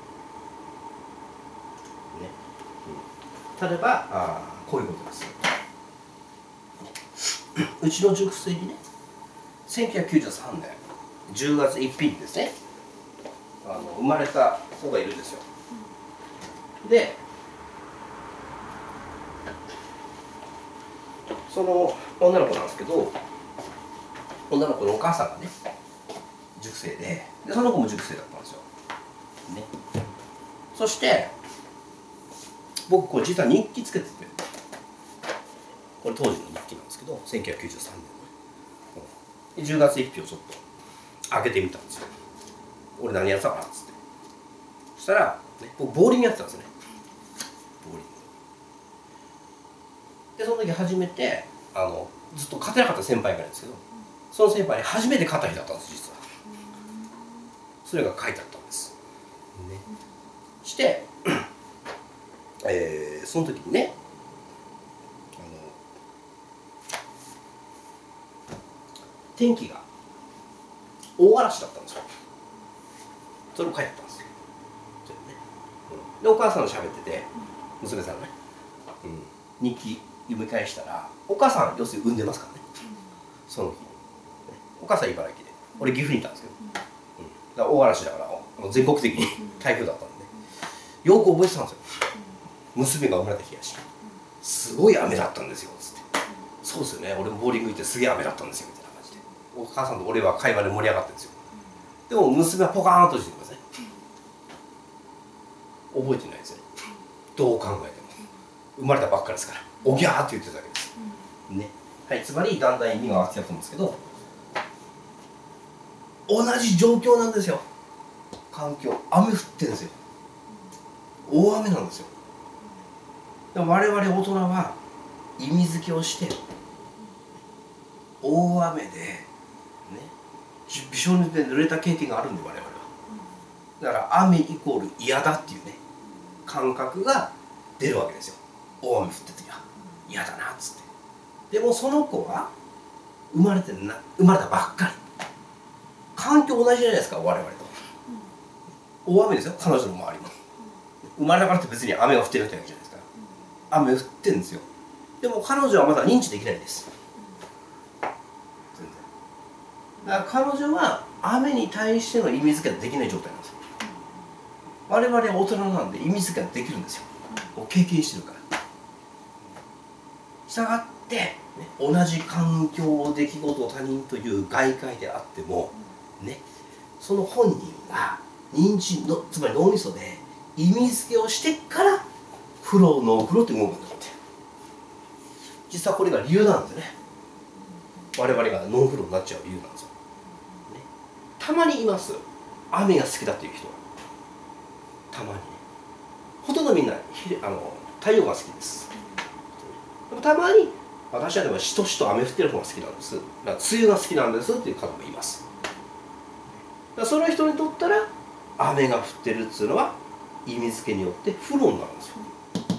例えばこういうことです。うちの塾生にね、1993年10月1日にですね、生まれた子がいるんですよ。で、その女の子なんですけど、女の子のお母さんがね、塾生で、その子も塾生だったんですよ。ね、そして僕これ実は日記つけてて、これ当時の日記なんですけど、1993年の10月1日をちょっと開けてみたんですよ。俺何やってたかなっつって。そしたら、ね、僕ボーリングやってたんですよね。ボーリングで、その時初めてずっと勝てなかった先輩がいるんですけど、その先輩に初めて勝った日だったんです、実は。それが書いてあったんです、ね、してその時にね、天気が大嵐だったんですよ。それも書いてあったんですよ。で、お母さんと喋ってて、娘さんがね、日記読み返したら、お母さん要するに産んでますからね、その日。お母さん茨城で、俺岐阜にいたんですけど、だから大嵐だから全国的に台風だったんで、よく覚えてたんですよ。娘が生まれた日やし、すごい雨だったんですよつって。そうですよね、俺もボーリング行ってすげえ雨だったんですよみたいな感じで、お母さんと俺は会話で盛り上がってるんですよ。でも娘はポカーンとしてください。覚えてないですよね、どう考えても。生まれたばっかりですから、おぎゃーって言ってたわけですね。はい、つまりだんだん意味が分かってきたと思うんですけど、同じ状況なんですよ。環境、雨降ってるんですよ。大雨なんですよ。でも我々大人は意味付けをして、大雨でね、びしょ濡れで濡れた経験があるんで、我々は。だから雨イコール嫌だっていうね、感覚が出るわけですよ。大雨降ってる時は嫌だなっつって。でもその子は生まれたばっかり。環境同じじゃないですか、我々と。大雨ですよ、彼女の周りも。生まれたからって別に雨が降ってるわけじゃないですか。雨降ってるんですよ。でも彼女はまだ認知できないんです。全然。だから彼女は雨に対しての意味付けができない状態なんですよ。我々は大人なんで意味付けができるんですよ。経験してるから。したがって、ね、同じ環境、出来事、他人という外界であっても、ね、その本人が認知の、つまり脳みそで意味付けをしてからフロー、ノーフローって動くんだって。実はこれが理由なんですよね。我々がノンフローになっちゃう理由なんですよ、ね、たまにいます、雨が好きだっていう人は。たまにね。ほとんどみんな太陽が好きです。でもたまに私はでもしとしと雨降ってる方が好きなんです。だから梅雨が好きなんですっていう方もいます。だからその人にとったら雨が降ってるっていうのは意味付けによってフローになるんですよ、ね、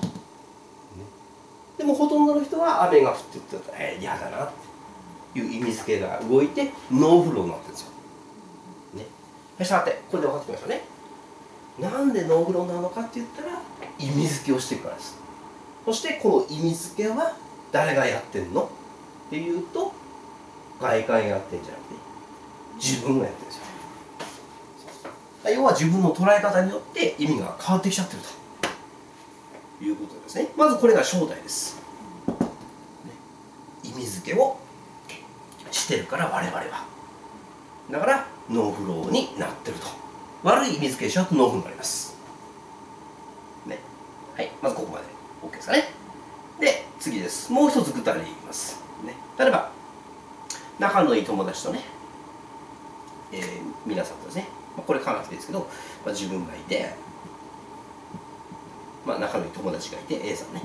でもほとんどの人は雨が降ってって言ったら嫌だなっていう意味付けが動いてノーフローになってるんですよ、ね、さてこれで分かってきましたね。なんでノーフローなのかって言ったら意味付けをしていくからです。そしてこの意味付けは誰がやってんのっていうと、外界がやってんじゃなくて自分がやってるんですよ。要は自分の捉え方によって意味が変わってきちゃってるということですね。まずこれが正体です、意味付けをしてるから我々は。だからノーフローになってると。悪い意味付けしちゃうとノーフローになります、ね、はい、まずここまで OK ですかね。で次です。もう一つ具体例言います、ね、例えば仲のいい友達とね、皆さんとですね、これ書かなくていいですけど、自分がいて、仲のいい友達がいて A さんね、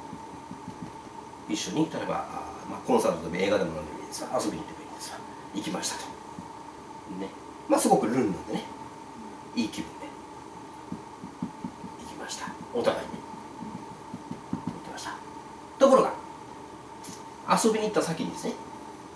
一緒に例えばコンサートでも映画でも何でもいいですが遊びに行ってもいいですが行きましたと、ね、すごくルンルンでね、いい気分で行きました。お互いに行きました。ところが遊びに行った先にですね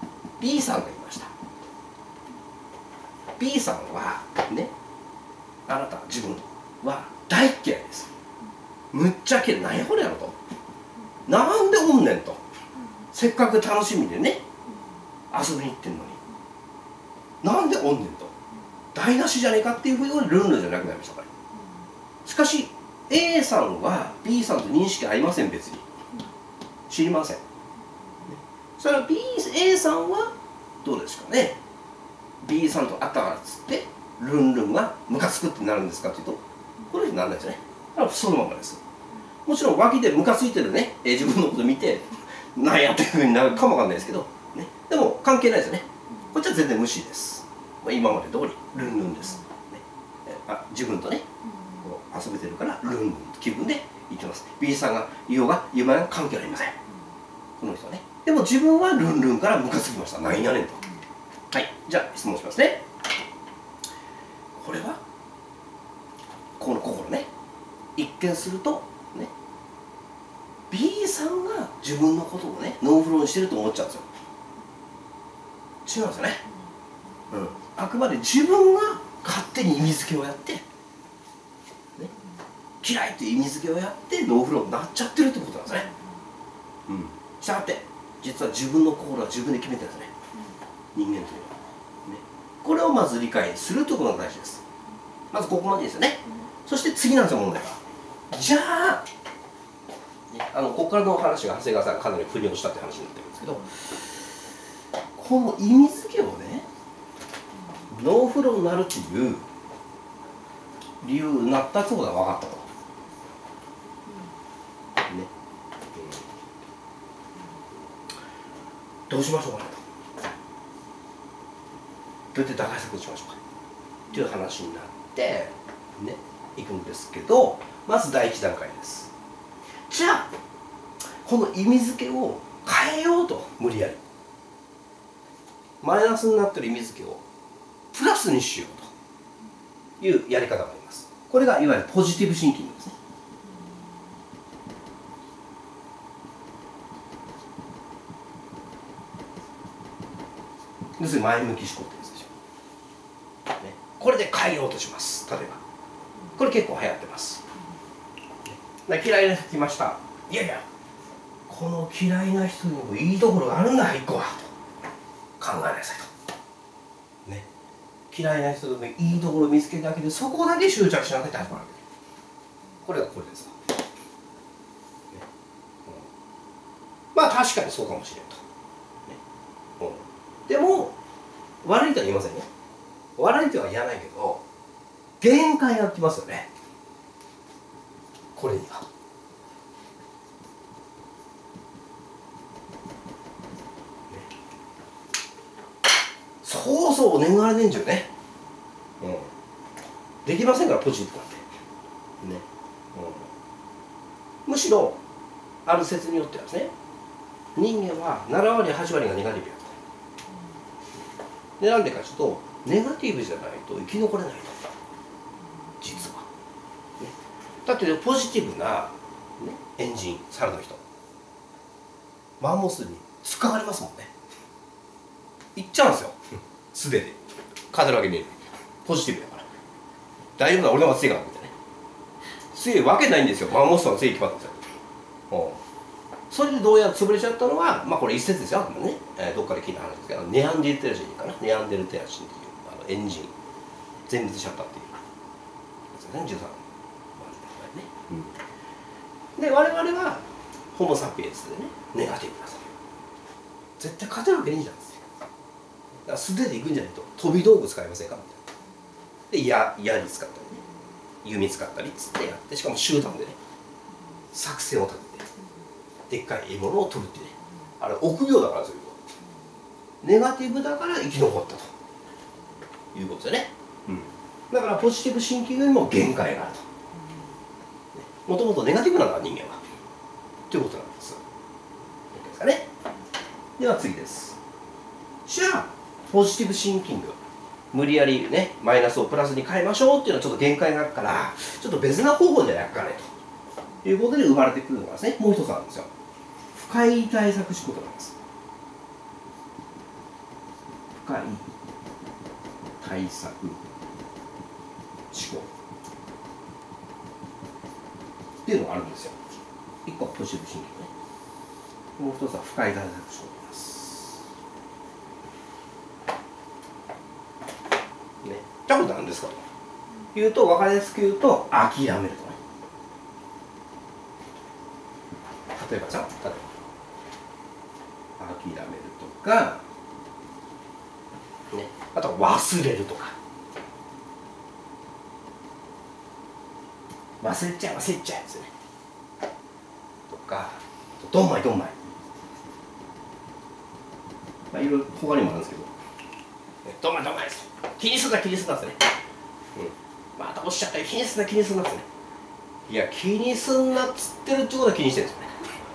B さんがいました。 B さんはね、 あなた自分は大っ嫌いです。むっちゃけなんやこれやろと、なんでおんねんと、せっかく楽しみでね遊びに行ってんのになんでおんねんと、台無しじゃねえかっていうふうにルンルンじゃなくなりましたから。しかし A さんは B さんと認識ありません。別に知りません。それは A さんはどうですかね。 B さんと会ったからっつってルンルンがムカつくってなるんですかっていうと、これにならないですよね。だからそのままです。もちろん脇でムカついてるね、自分のこと見てなんやっていうふうになるかもわかんないですけど、ね、でも関係ないですよね。こっちは全然無視です。今まで通りルンルンです、ね、自分とねこう遊べてるからルンルン気分で言ってます。 B さんが言おうが言わないが関係ありません、この人はね。でも自分はルンルンからムカつきました。何やねんと。はい、じゃあ質問しますね。これはこの心ね、一見するとね B さんが自分のことをねノンフローにしてると思っちゃうんですよ。違うんですよね。あくまで自分が勝手に意味付けをやって、ね、嫌いという意味付けをやってノーフローになっちゃってるってことなんですね。したがって実は自分の心は自分で決めてるんですね、人間というのは、ね、これをまず理解するということが大事です。まずここまでですよね。そして次なんですよ、問題は。じゃあここからの話が長谷川さんがかなり腑に落ちたって話になってるんですけど、この意味付けをねノーフローになるっていう理由になったってことが分かったと、ね、どうしましょうかねと、どうやって打開策をしましょうかっていう話になってねいくんですけど、まず第一段階です。じゃあこの意味付けを変えようと、無理やりマイナスになってる意味付けをプラスにしようというやり方があります。これがいわゆるポジティブシンキングですね。要するに前向き思考ってやつでしょ、ね、これで変えようとします。例えばこれ結構流行ってます。嫌いな人来ました。いやいやこの嫌いな人にもいいところがあるんだ一個はと考えなさいと、ね、嫌いな人でもいいところを見つけるだけでそこだけ執着しなくて始まるわけ。これがこれです、ね、まあ確かにそうかもしれんと、ね、でも悪いとは言いませんよ。悪いとは言わないけど限界がきますよね、これには。そうそう年がら年中ね、できませんからポジティブなんて、ね、むしろある説によってはですね、人間は7割8割がネガティブやと。でなんでかというとネガティブじゃないと生き残れないと、実は、ね、だってポジティブな、ね、エンジン猿の人マンモスに突っかかりますもんね。いっちゃうんですよ素手で風のわけ見える。ポジティブだから大丈夫だ、俺の方が強いからみたいなね。強いわけないんですよ、マンモスの強い決まったんですよ。それでどうやら潰れちゃったのは、まあこれ一説ですよ、ね、どっかで聞いた話ですけど、ネアンデルテラ人かな、ネアンデルテラ人っていうエンジン全滅しちゃったっていうですよね、13万年前ね、で我々はホモ・サピエンスでねネガティブなさ絶対勝てるわけねえじゃんですよ。だから素手で行くんじゃないと飛び道具使いませんかみたいな。で槍使ったりね弓使ったりっつってやって、しかも集団でね作戦を立ててでっかい獲物を取るってね、あれ臆病だから、そういうネガティブだから生き残ったということですよね、だからポジティブシンキングにも限界があると。もともとネガティブなのは人間はということなんです。いいですかね。では次です。じゃあポジティブシンキング無理やりねマイナスをプラスに変えましょうっていうのはちょっと限界があるから、ちょっと別な方法じゃなくかねということで生まれてくるのがですね、もう一つなんですよ。不快対策思考となります。不快対策思思考っていうのがあるんですよ。1個はポジティブシンキングね。もう一つは深い大学思考ですね。じゃあこれ何ですかと言うと、分かりやすく言うと諦めるとね。例えば諦めるとか、ね、あとは忘れるとか、忘れちゃうですね。とか、ドンマイ。まあいろいろ他にもあるんですけど、ドンマイです。気にすんなですね。またおっしゃったよ、気にすんなですね。いや、気にすんなっつってるってことは気にしてるんですよね。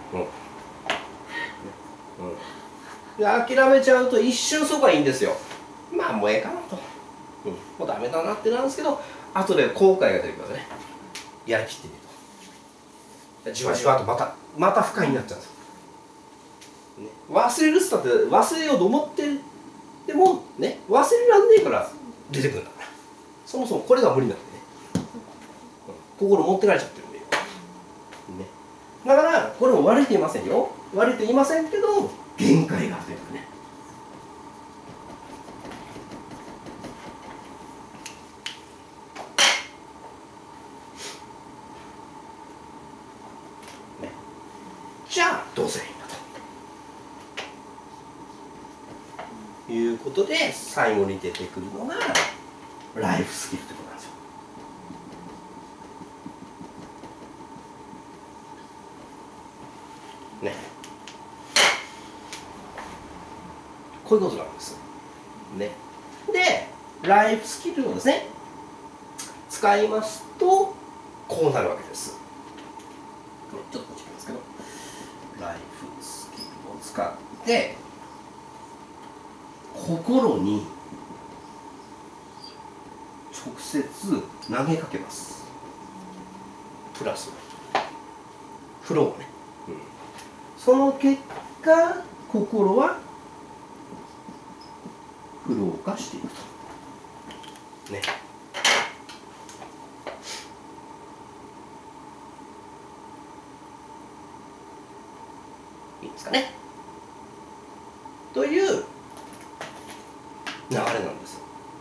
で諦めちゃうと一瞬そこはいいんですよ。まあもうええかなと、もうダメだなってなんですけど、後で後悔が出てきますね。やりきってみるとじわじわとまた不快になっちゃうんですよ、ね、忘れるっつったって忘れようと思ってるでもね、忘れらんねえから出てくるんだから、そもそもこれが無理なんでね、心持ってかれちゃってるんで、ね、だからこれも悪いと言いませんよ、悪いと言いませんけど限界があるというかね。じゃあどうすればいいんだということで、最後に出てくるのがライフスキルってことなんですよ。ね、こういうことなんです。ね、でライフスキルをですね使いますとこうなるわけです。ちょっとこっちなんですけど、ライフスキルを使って心に直接投げかけます。プラスフローをね、その結果心はフロー化していくとね。いいですかね。という流れなんです。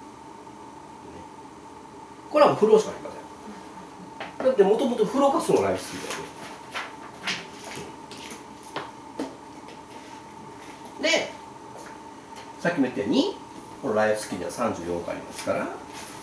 これはもうフローしかありません。だってもともとフロー化するのがライフスキルだよね。で、さっきも言ったようにこのライフスキルには34個ありますから、ね、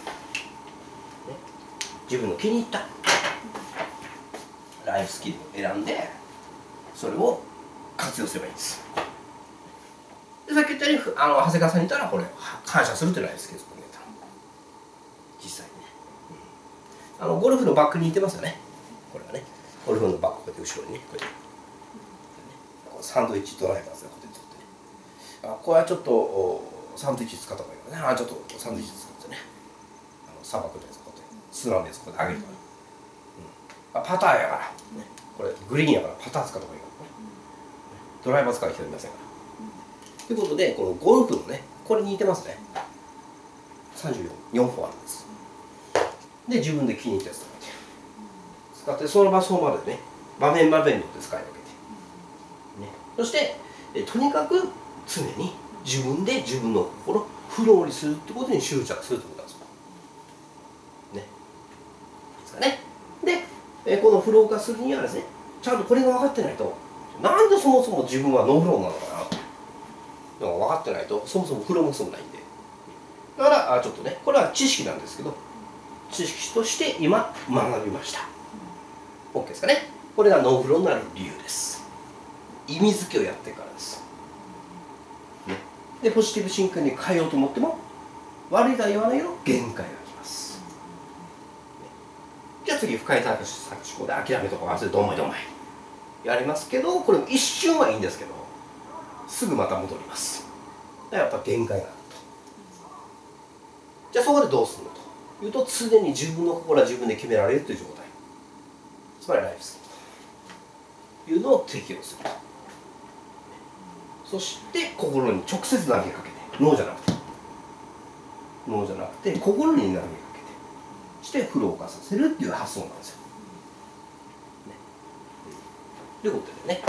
自分の気に入ったライフスキルを選んでそれを活用すればいいんです。でさっき言ったように長谷川さんに言ったらこれ感謝するっていうライフスキルを組めた実際にね、ゴルフのバッグに似てますよね。これはね、ゴルフのバッグこうやって後ろにねこうやってサンドイッチドライバーズがこうやって取ってね、これはちょっとサンドイッチ使った方がいいかな、ちょっとサンドイッチ使ってね、砂漠のやつこうやって砂のやつこうやってあげるから、パターやから、ね、これグリーンやからパター使った方がいいから、ドライバー使う人いませんから。ということでこのゴルフのねこれに似てますね。34個あるんです。で自分で気に入ったやつ使ってその場その場でね場面によって使い分けて、ね、そしてとにかく常に自分で自分の心をフローにするってことに執着するってことなんですよ。ね、いいですかね。でこのフロー化するにはですね、ちゃんとこれが分かってないと、なんでそもそも自分はノーフローなのかなってのが分かってないとそもそもフローもそうないんで、だからちょっとねこれは知識なんですけど、知識として今学びました。 OK ですかね。これがノーフローになる理由です。意味付けをやってからです、ね、でポジティブシンクに変えようと思っても悪いとは言わないけど限界がきます、ね、じゃあ次深い作思考で諦めとか忘れてどんまいやりますけど、これ一瞬はいいんですけどすぐまた戻ります。だからやっぱ限界があると。じゃあそこでどうするのというと、常に自分の心は自分で決められるという状態、つまりライフスキルというのを適用すると。そして心に直接投げかけて、脳じゃなくて心に投げかけて、 してフロー化させるっていう発想なんですよ。ね、ということで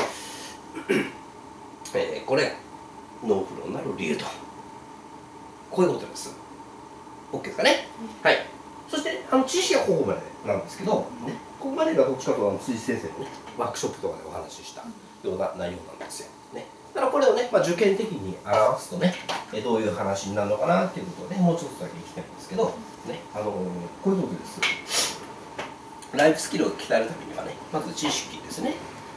ね、これがノーフローになる理由と、こういうことです。OK ですかね。はい。そして知識はここまでなんですけど、ね、ここまでがどっちかというと辻先生のねワークショップとかでお話ししたような内容なんですよ。ね、だからこれをね、受験的に表すとね、どういう話になるのかなっていうことをね、もうちょっとだけ聞きたいんですけど、ね、こういうことです。ライフスキルを鍛えるためにはね、まず知識ですね。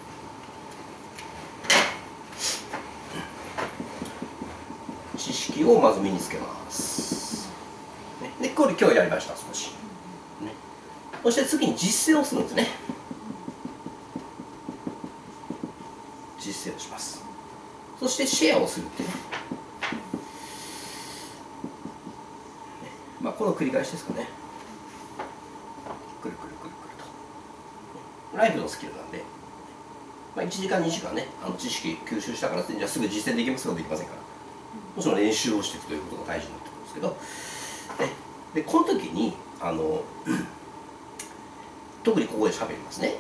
知識をまず身につけます。ね、で、これ今日やりました、少し。ね、そして次に実践をするんですね。実践をします。そしてシェアをするっていうね。この繰り返しですかね。くるくるくるくると。ライブのスキルなんで、1時間2時間ね、知識吸収したからってじゃあすぐ実践できますかできませんから、もちろん練習をしていくということが大事になってくるんですけど、でこの時に特にここで喋りますね。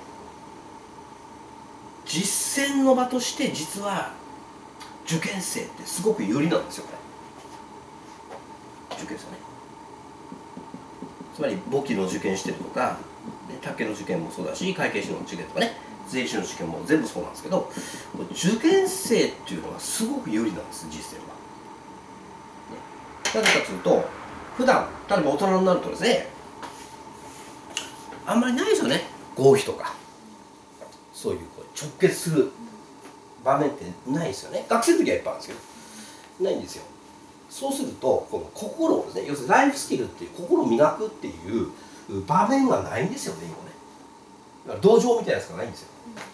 実践の場として実は受験生ってすごく有利なんですよ、これ。受験生ね。つまり簿記の受験してるとか、宅建の受験もそうだし、会計士の受験とかね、税理士の受験も全部そうなんですけど、受験生っていうのはすごく有利なんです、実践は。なぜかというと、普段例えば大人になるとですね、あんまりないですよね、合否とか、そういう直結する場面ってないですよね。学生の時はいっぱいあるんですけど、ないんですよ。そうすると、この心をですね、要するにライフスキルっていう心を磨くっていう場面がないんですよね、今ね。だから道場みたいなやつがないんですよ。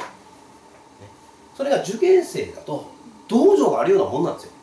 それが受験生だと道場があるようなもんなんですよ。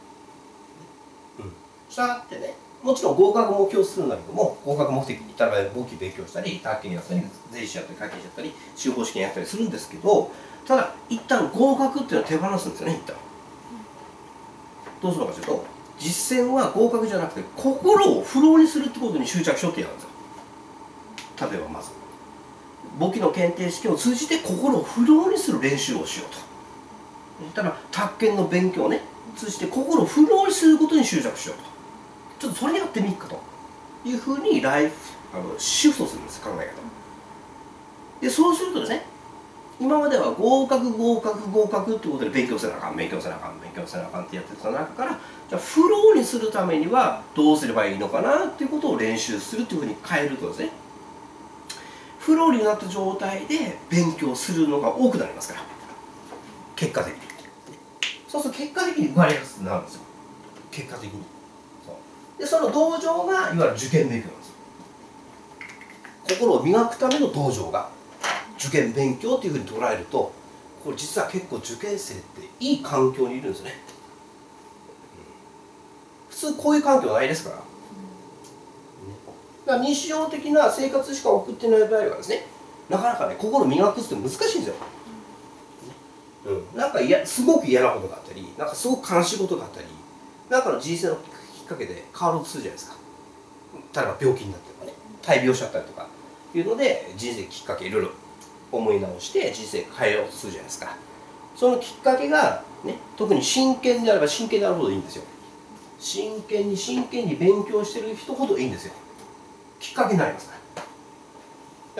したがってね、もちろん合格目標するんだけども、合格目的に例えば簿記勉強したり、宅建やったり、税理士やったり、会計士やったり、司法試験やったりするんですけど、ただ一旦合格っていうのは手放すんですよね、一旦。どうするのかというと、実践は合格じゃなくて心をフローにするってことに執着しようってやるんですよ。例えばまず簿記の検定試験を通じて心をフローにする練習をしようと。ただ宅建の勉強をね通じて心をフローにすることに執着しようと。ちょっとそれやってみっかというふうにシフトするんです、考え方。でそうするとですね、今までは合格合格合格ってことで勉強せなあかん勉強せなあかん勉強せなあかんってやってた中から、じゃあフローにするためにはどうすればいいのかなっていうことを練習するっていうふうに変えるとですね、フローになった状態で勉強するのが多くなりますから、結果的に。そうすると結果的に生まれやすくなるんですよ、結果的に。でその道場がいわゆる受験勉強なんですよ。心を磨くための道場が受験勉強というふうに捉えると、これ実は結構受験生っていい環境にいるんですね。普通こういう環境ないですから。だから日常的な生活しか送ってない場合はですね、なかなかね心を磨くって難しいんですよ。なんかすごく嫌なことがあったり、なんかすごく悲しいことがあったり、なんかの人生のきっかけで変わろうとするじゃないですか。例えば病気になったりとかね、大病しちゃったりとかいうので人生きっかけいろいろ思い直して人生変えようとするじゃないですか。そのきっかけがね、特に真剣であれば真剣であるほどいいんですよ。真剣に勉強してる人ほどいいんですよ。きっかけになりますから。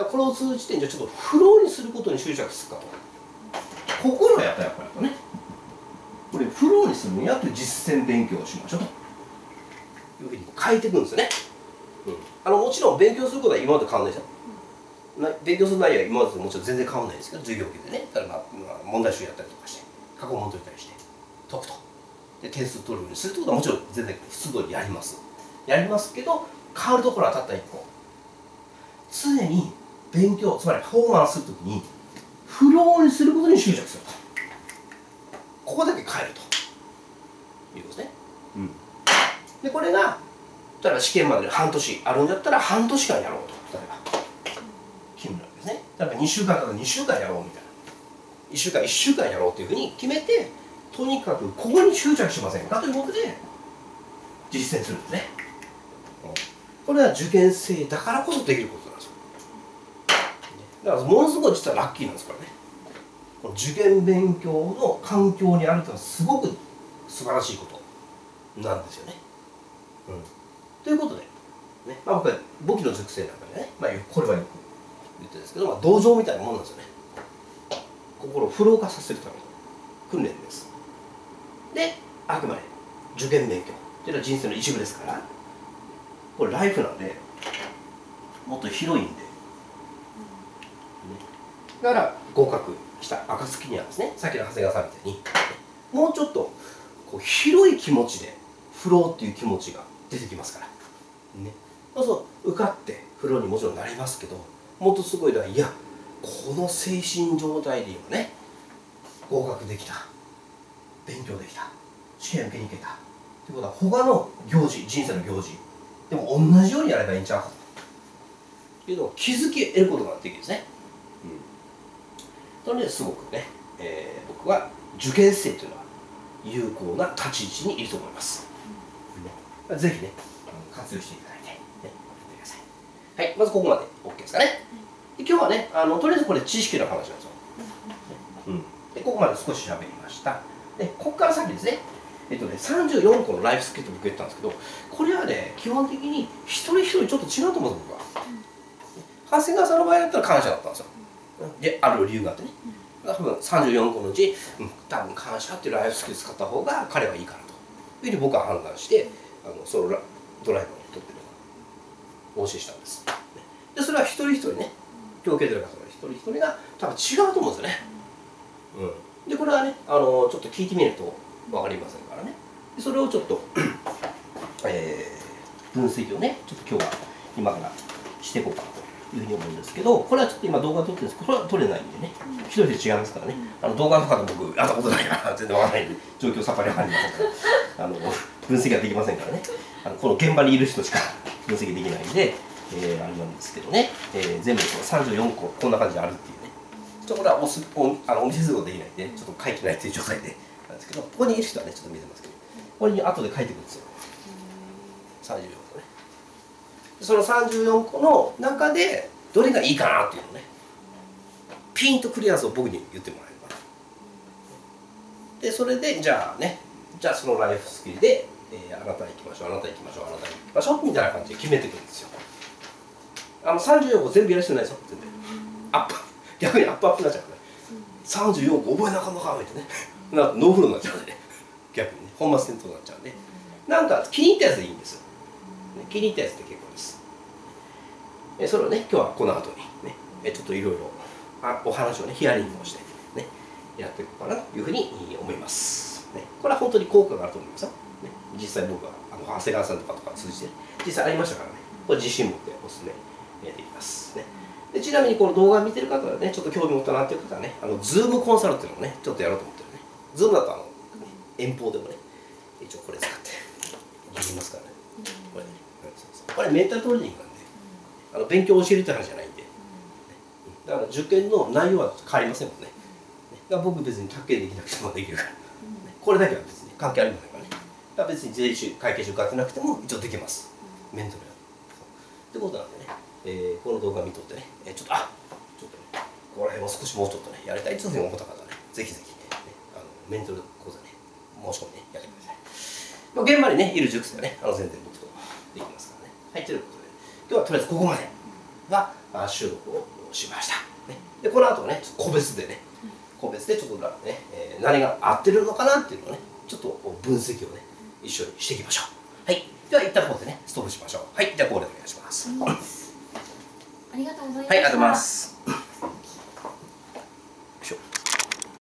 これを通じてじゃあちょっとフローにすることに執着するかと。心をやったらやっぱりね、これフローにするにやって実践勉強をしましょうというふうに変えていくんですよね。もちろん勉強することは今まで変わらないですよ。勉強する内容は今までともちろん全然変わらないですけど、授業受けでね、例えば問題集やったりとかして過去問解いたりして解くと、で点数取るようにするってことはもちろん全然普通通りやりますけど、変わるところはたった一個、常に勉強、つまりパフォーマンスするときにフローにすることに執着すると、ここだけ変えるということですね。でこれが例えば試験まで半年あるんだったら半年間やろうと、例えば決めるわけですね。例えば2週間だったら2週間やろうみたいな、1週間やろうというふうに決めて、とにかくここに執着しませんかということで実践するんですね。 これは受験生だからこそできることなんですよ。だからものすごい実はラッキーなんですからね。この受験勉強の環境にあるというのはすごく素晴らしいことなんですよね。ということで、僕は簿記の塾生なんかでね、これはよく言ってるんですけど、道場みたいなもんなんですよね。心をフロー化させるための訓練です。で、あくまで受験勉強というのは人生の一部ですから、これライフなんでもっと広いんで、だから合格した暁にはですね、さっきの長谷川さんみたいにもうちょっとこう広い気持ちでフローっていう気持ちが出てきますからね。そうそう受かってフローにもちろんなりますけど、もっとすごいのは、いやこの精神状態で今ね合格できた、勉強できた、試験受けに行けたということは、他の行事、人生の行事でも同じようにやればいいんちゃうかというのを気づき得ることができるんですね。それですごくね、僕は受験生というのは有効な立ち位置にいると思います。ぜひね活用していただいて、やってください。はい、まずここまで OK ですかね。で今日はねとりあえずこれ知識の話なんですよ。でここまで少し喋りました。でここから先ですね、34個のライフスキルと僕言ったんですけど、これはね基本的に一人一人ちょっと違うと思うんです僕は。長谷川さんの場合だったら感謝だったんですよ。である理由があってね、多分34個のうち、多分感謝っていうライフスキル使った方が彼はいいかなというふうに僕は判断して、そのドライバーにとってお教えしたんです。でそれは一人一人ね、今日受けてる方の一人一人が多分違うと思うんですよね。でこれはねちょっと聞いてみると分かりませんからね。でそれをちょっと、分析をねちょっと今日は今からしていこうかなというふうに思うんですけど、これはちょっと今動画撮ってるんですけど、これは撮れないんでね、一人で違いますからね。動画とかで僕やったことないから全然分からないんで、状況さっぱり分かりませんから分析ができませんからね。この現場にいる人しか分析できないんで、あれなんですけどね、全部34個こんな感じであるっていうね。ちょっとこれはお見せすることできないんで、ちょっと書いてないっていう状態でなんですけど、ここにいる人はねちょっと見てますけど、これに後で書いてくるんですよ。34個ね。その34個の中でどれがいいかなっていうのをね、ピンとクリアスを僕に言ってもらえれば。でそれでじゃあそのライフスキルで、あなた行きましょう、あなた行きましょう、あなた行きましょうみたいな感じで決めていくんですよ。34個全部やる必要ないですよ、全然。逆にアップになっちゃうからね。34個覚えなあかんのかってね、ノーフローになっちゃうんでね、逆にね、本末転倒になっちゃうんで、なんか気に入ったやつでいいんですよ。気に入ったやつで結構です。それをね、今日はこの後にね、ちょっといろいろお話をね、ヒアリングをしてね、やっていこうかなというふうに思います。これは本当に効果があると思いますよ。実際僕は長谷川さんとか通じて実際ありましたからね、これ自信持っておすすめできますね。でちなみにこの動画見てる方はね、ちょっと興味持ったなっていう方はね、ズームコンサルっていうのをね、ちょっとやろうと思ってるね。ズームだと遠方でもね、一応これ使ってできますからね。これメンタルトレーニングなんで、勉強を教えるって話じゃないんで、だから受験の内容は変わりませんもんね。だから僕別に宅建できなくてもできるから、これだけは別に関係ありませんからね。だから別に税収会計士受かってなくても一応できます。メンタルやってことなんでね、この動画見とってね、ちょっとね、ここら辺も少しもうちょっとね、やりたいというふうに思った方はね、ぜひぜひね、メンタル講座ね、申し込みね、やってください。現場にね、いる塾生はね、全然僕とできますからね。はい、ということで、今日はとりあえずここまでが収録をしました。で、この後はね、個別でちょっとね、何が合ってるのかなっていうのをね、ちょっと分析をね、一緒にしていきましょう。はい、では一旦ここでね、ストップしましょう。はい、じゃあこれでお願いします。
ありがとうございました。
はい、ありがとうございます。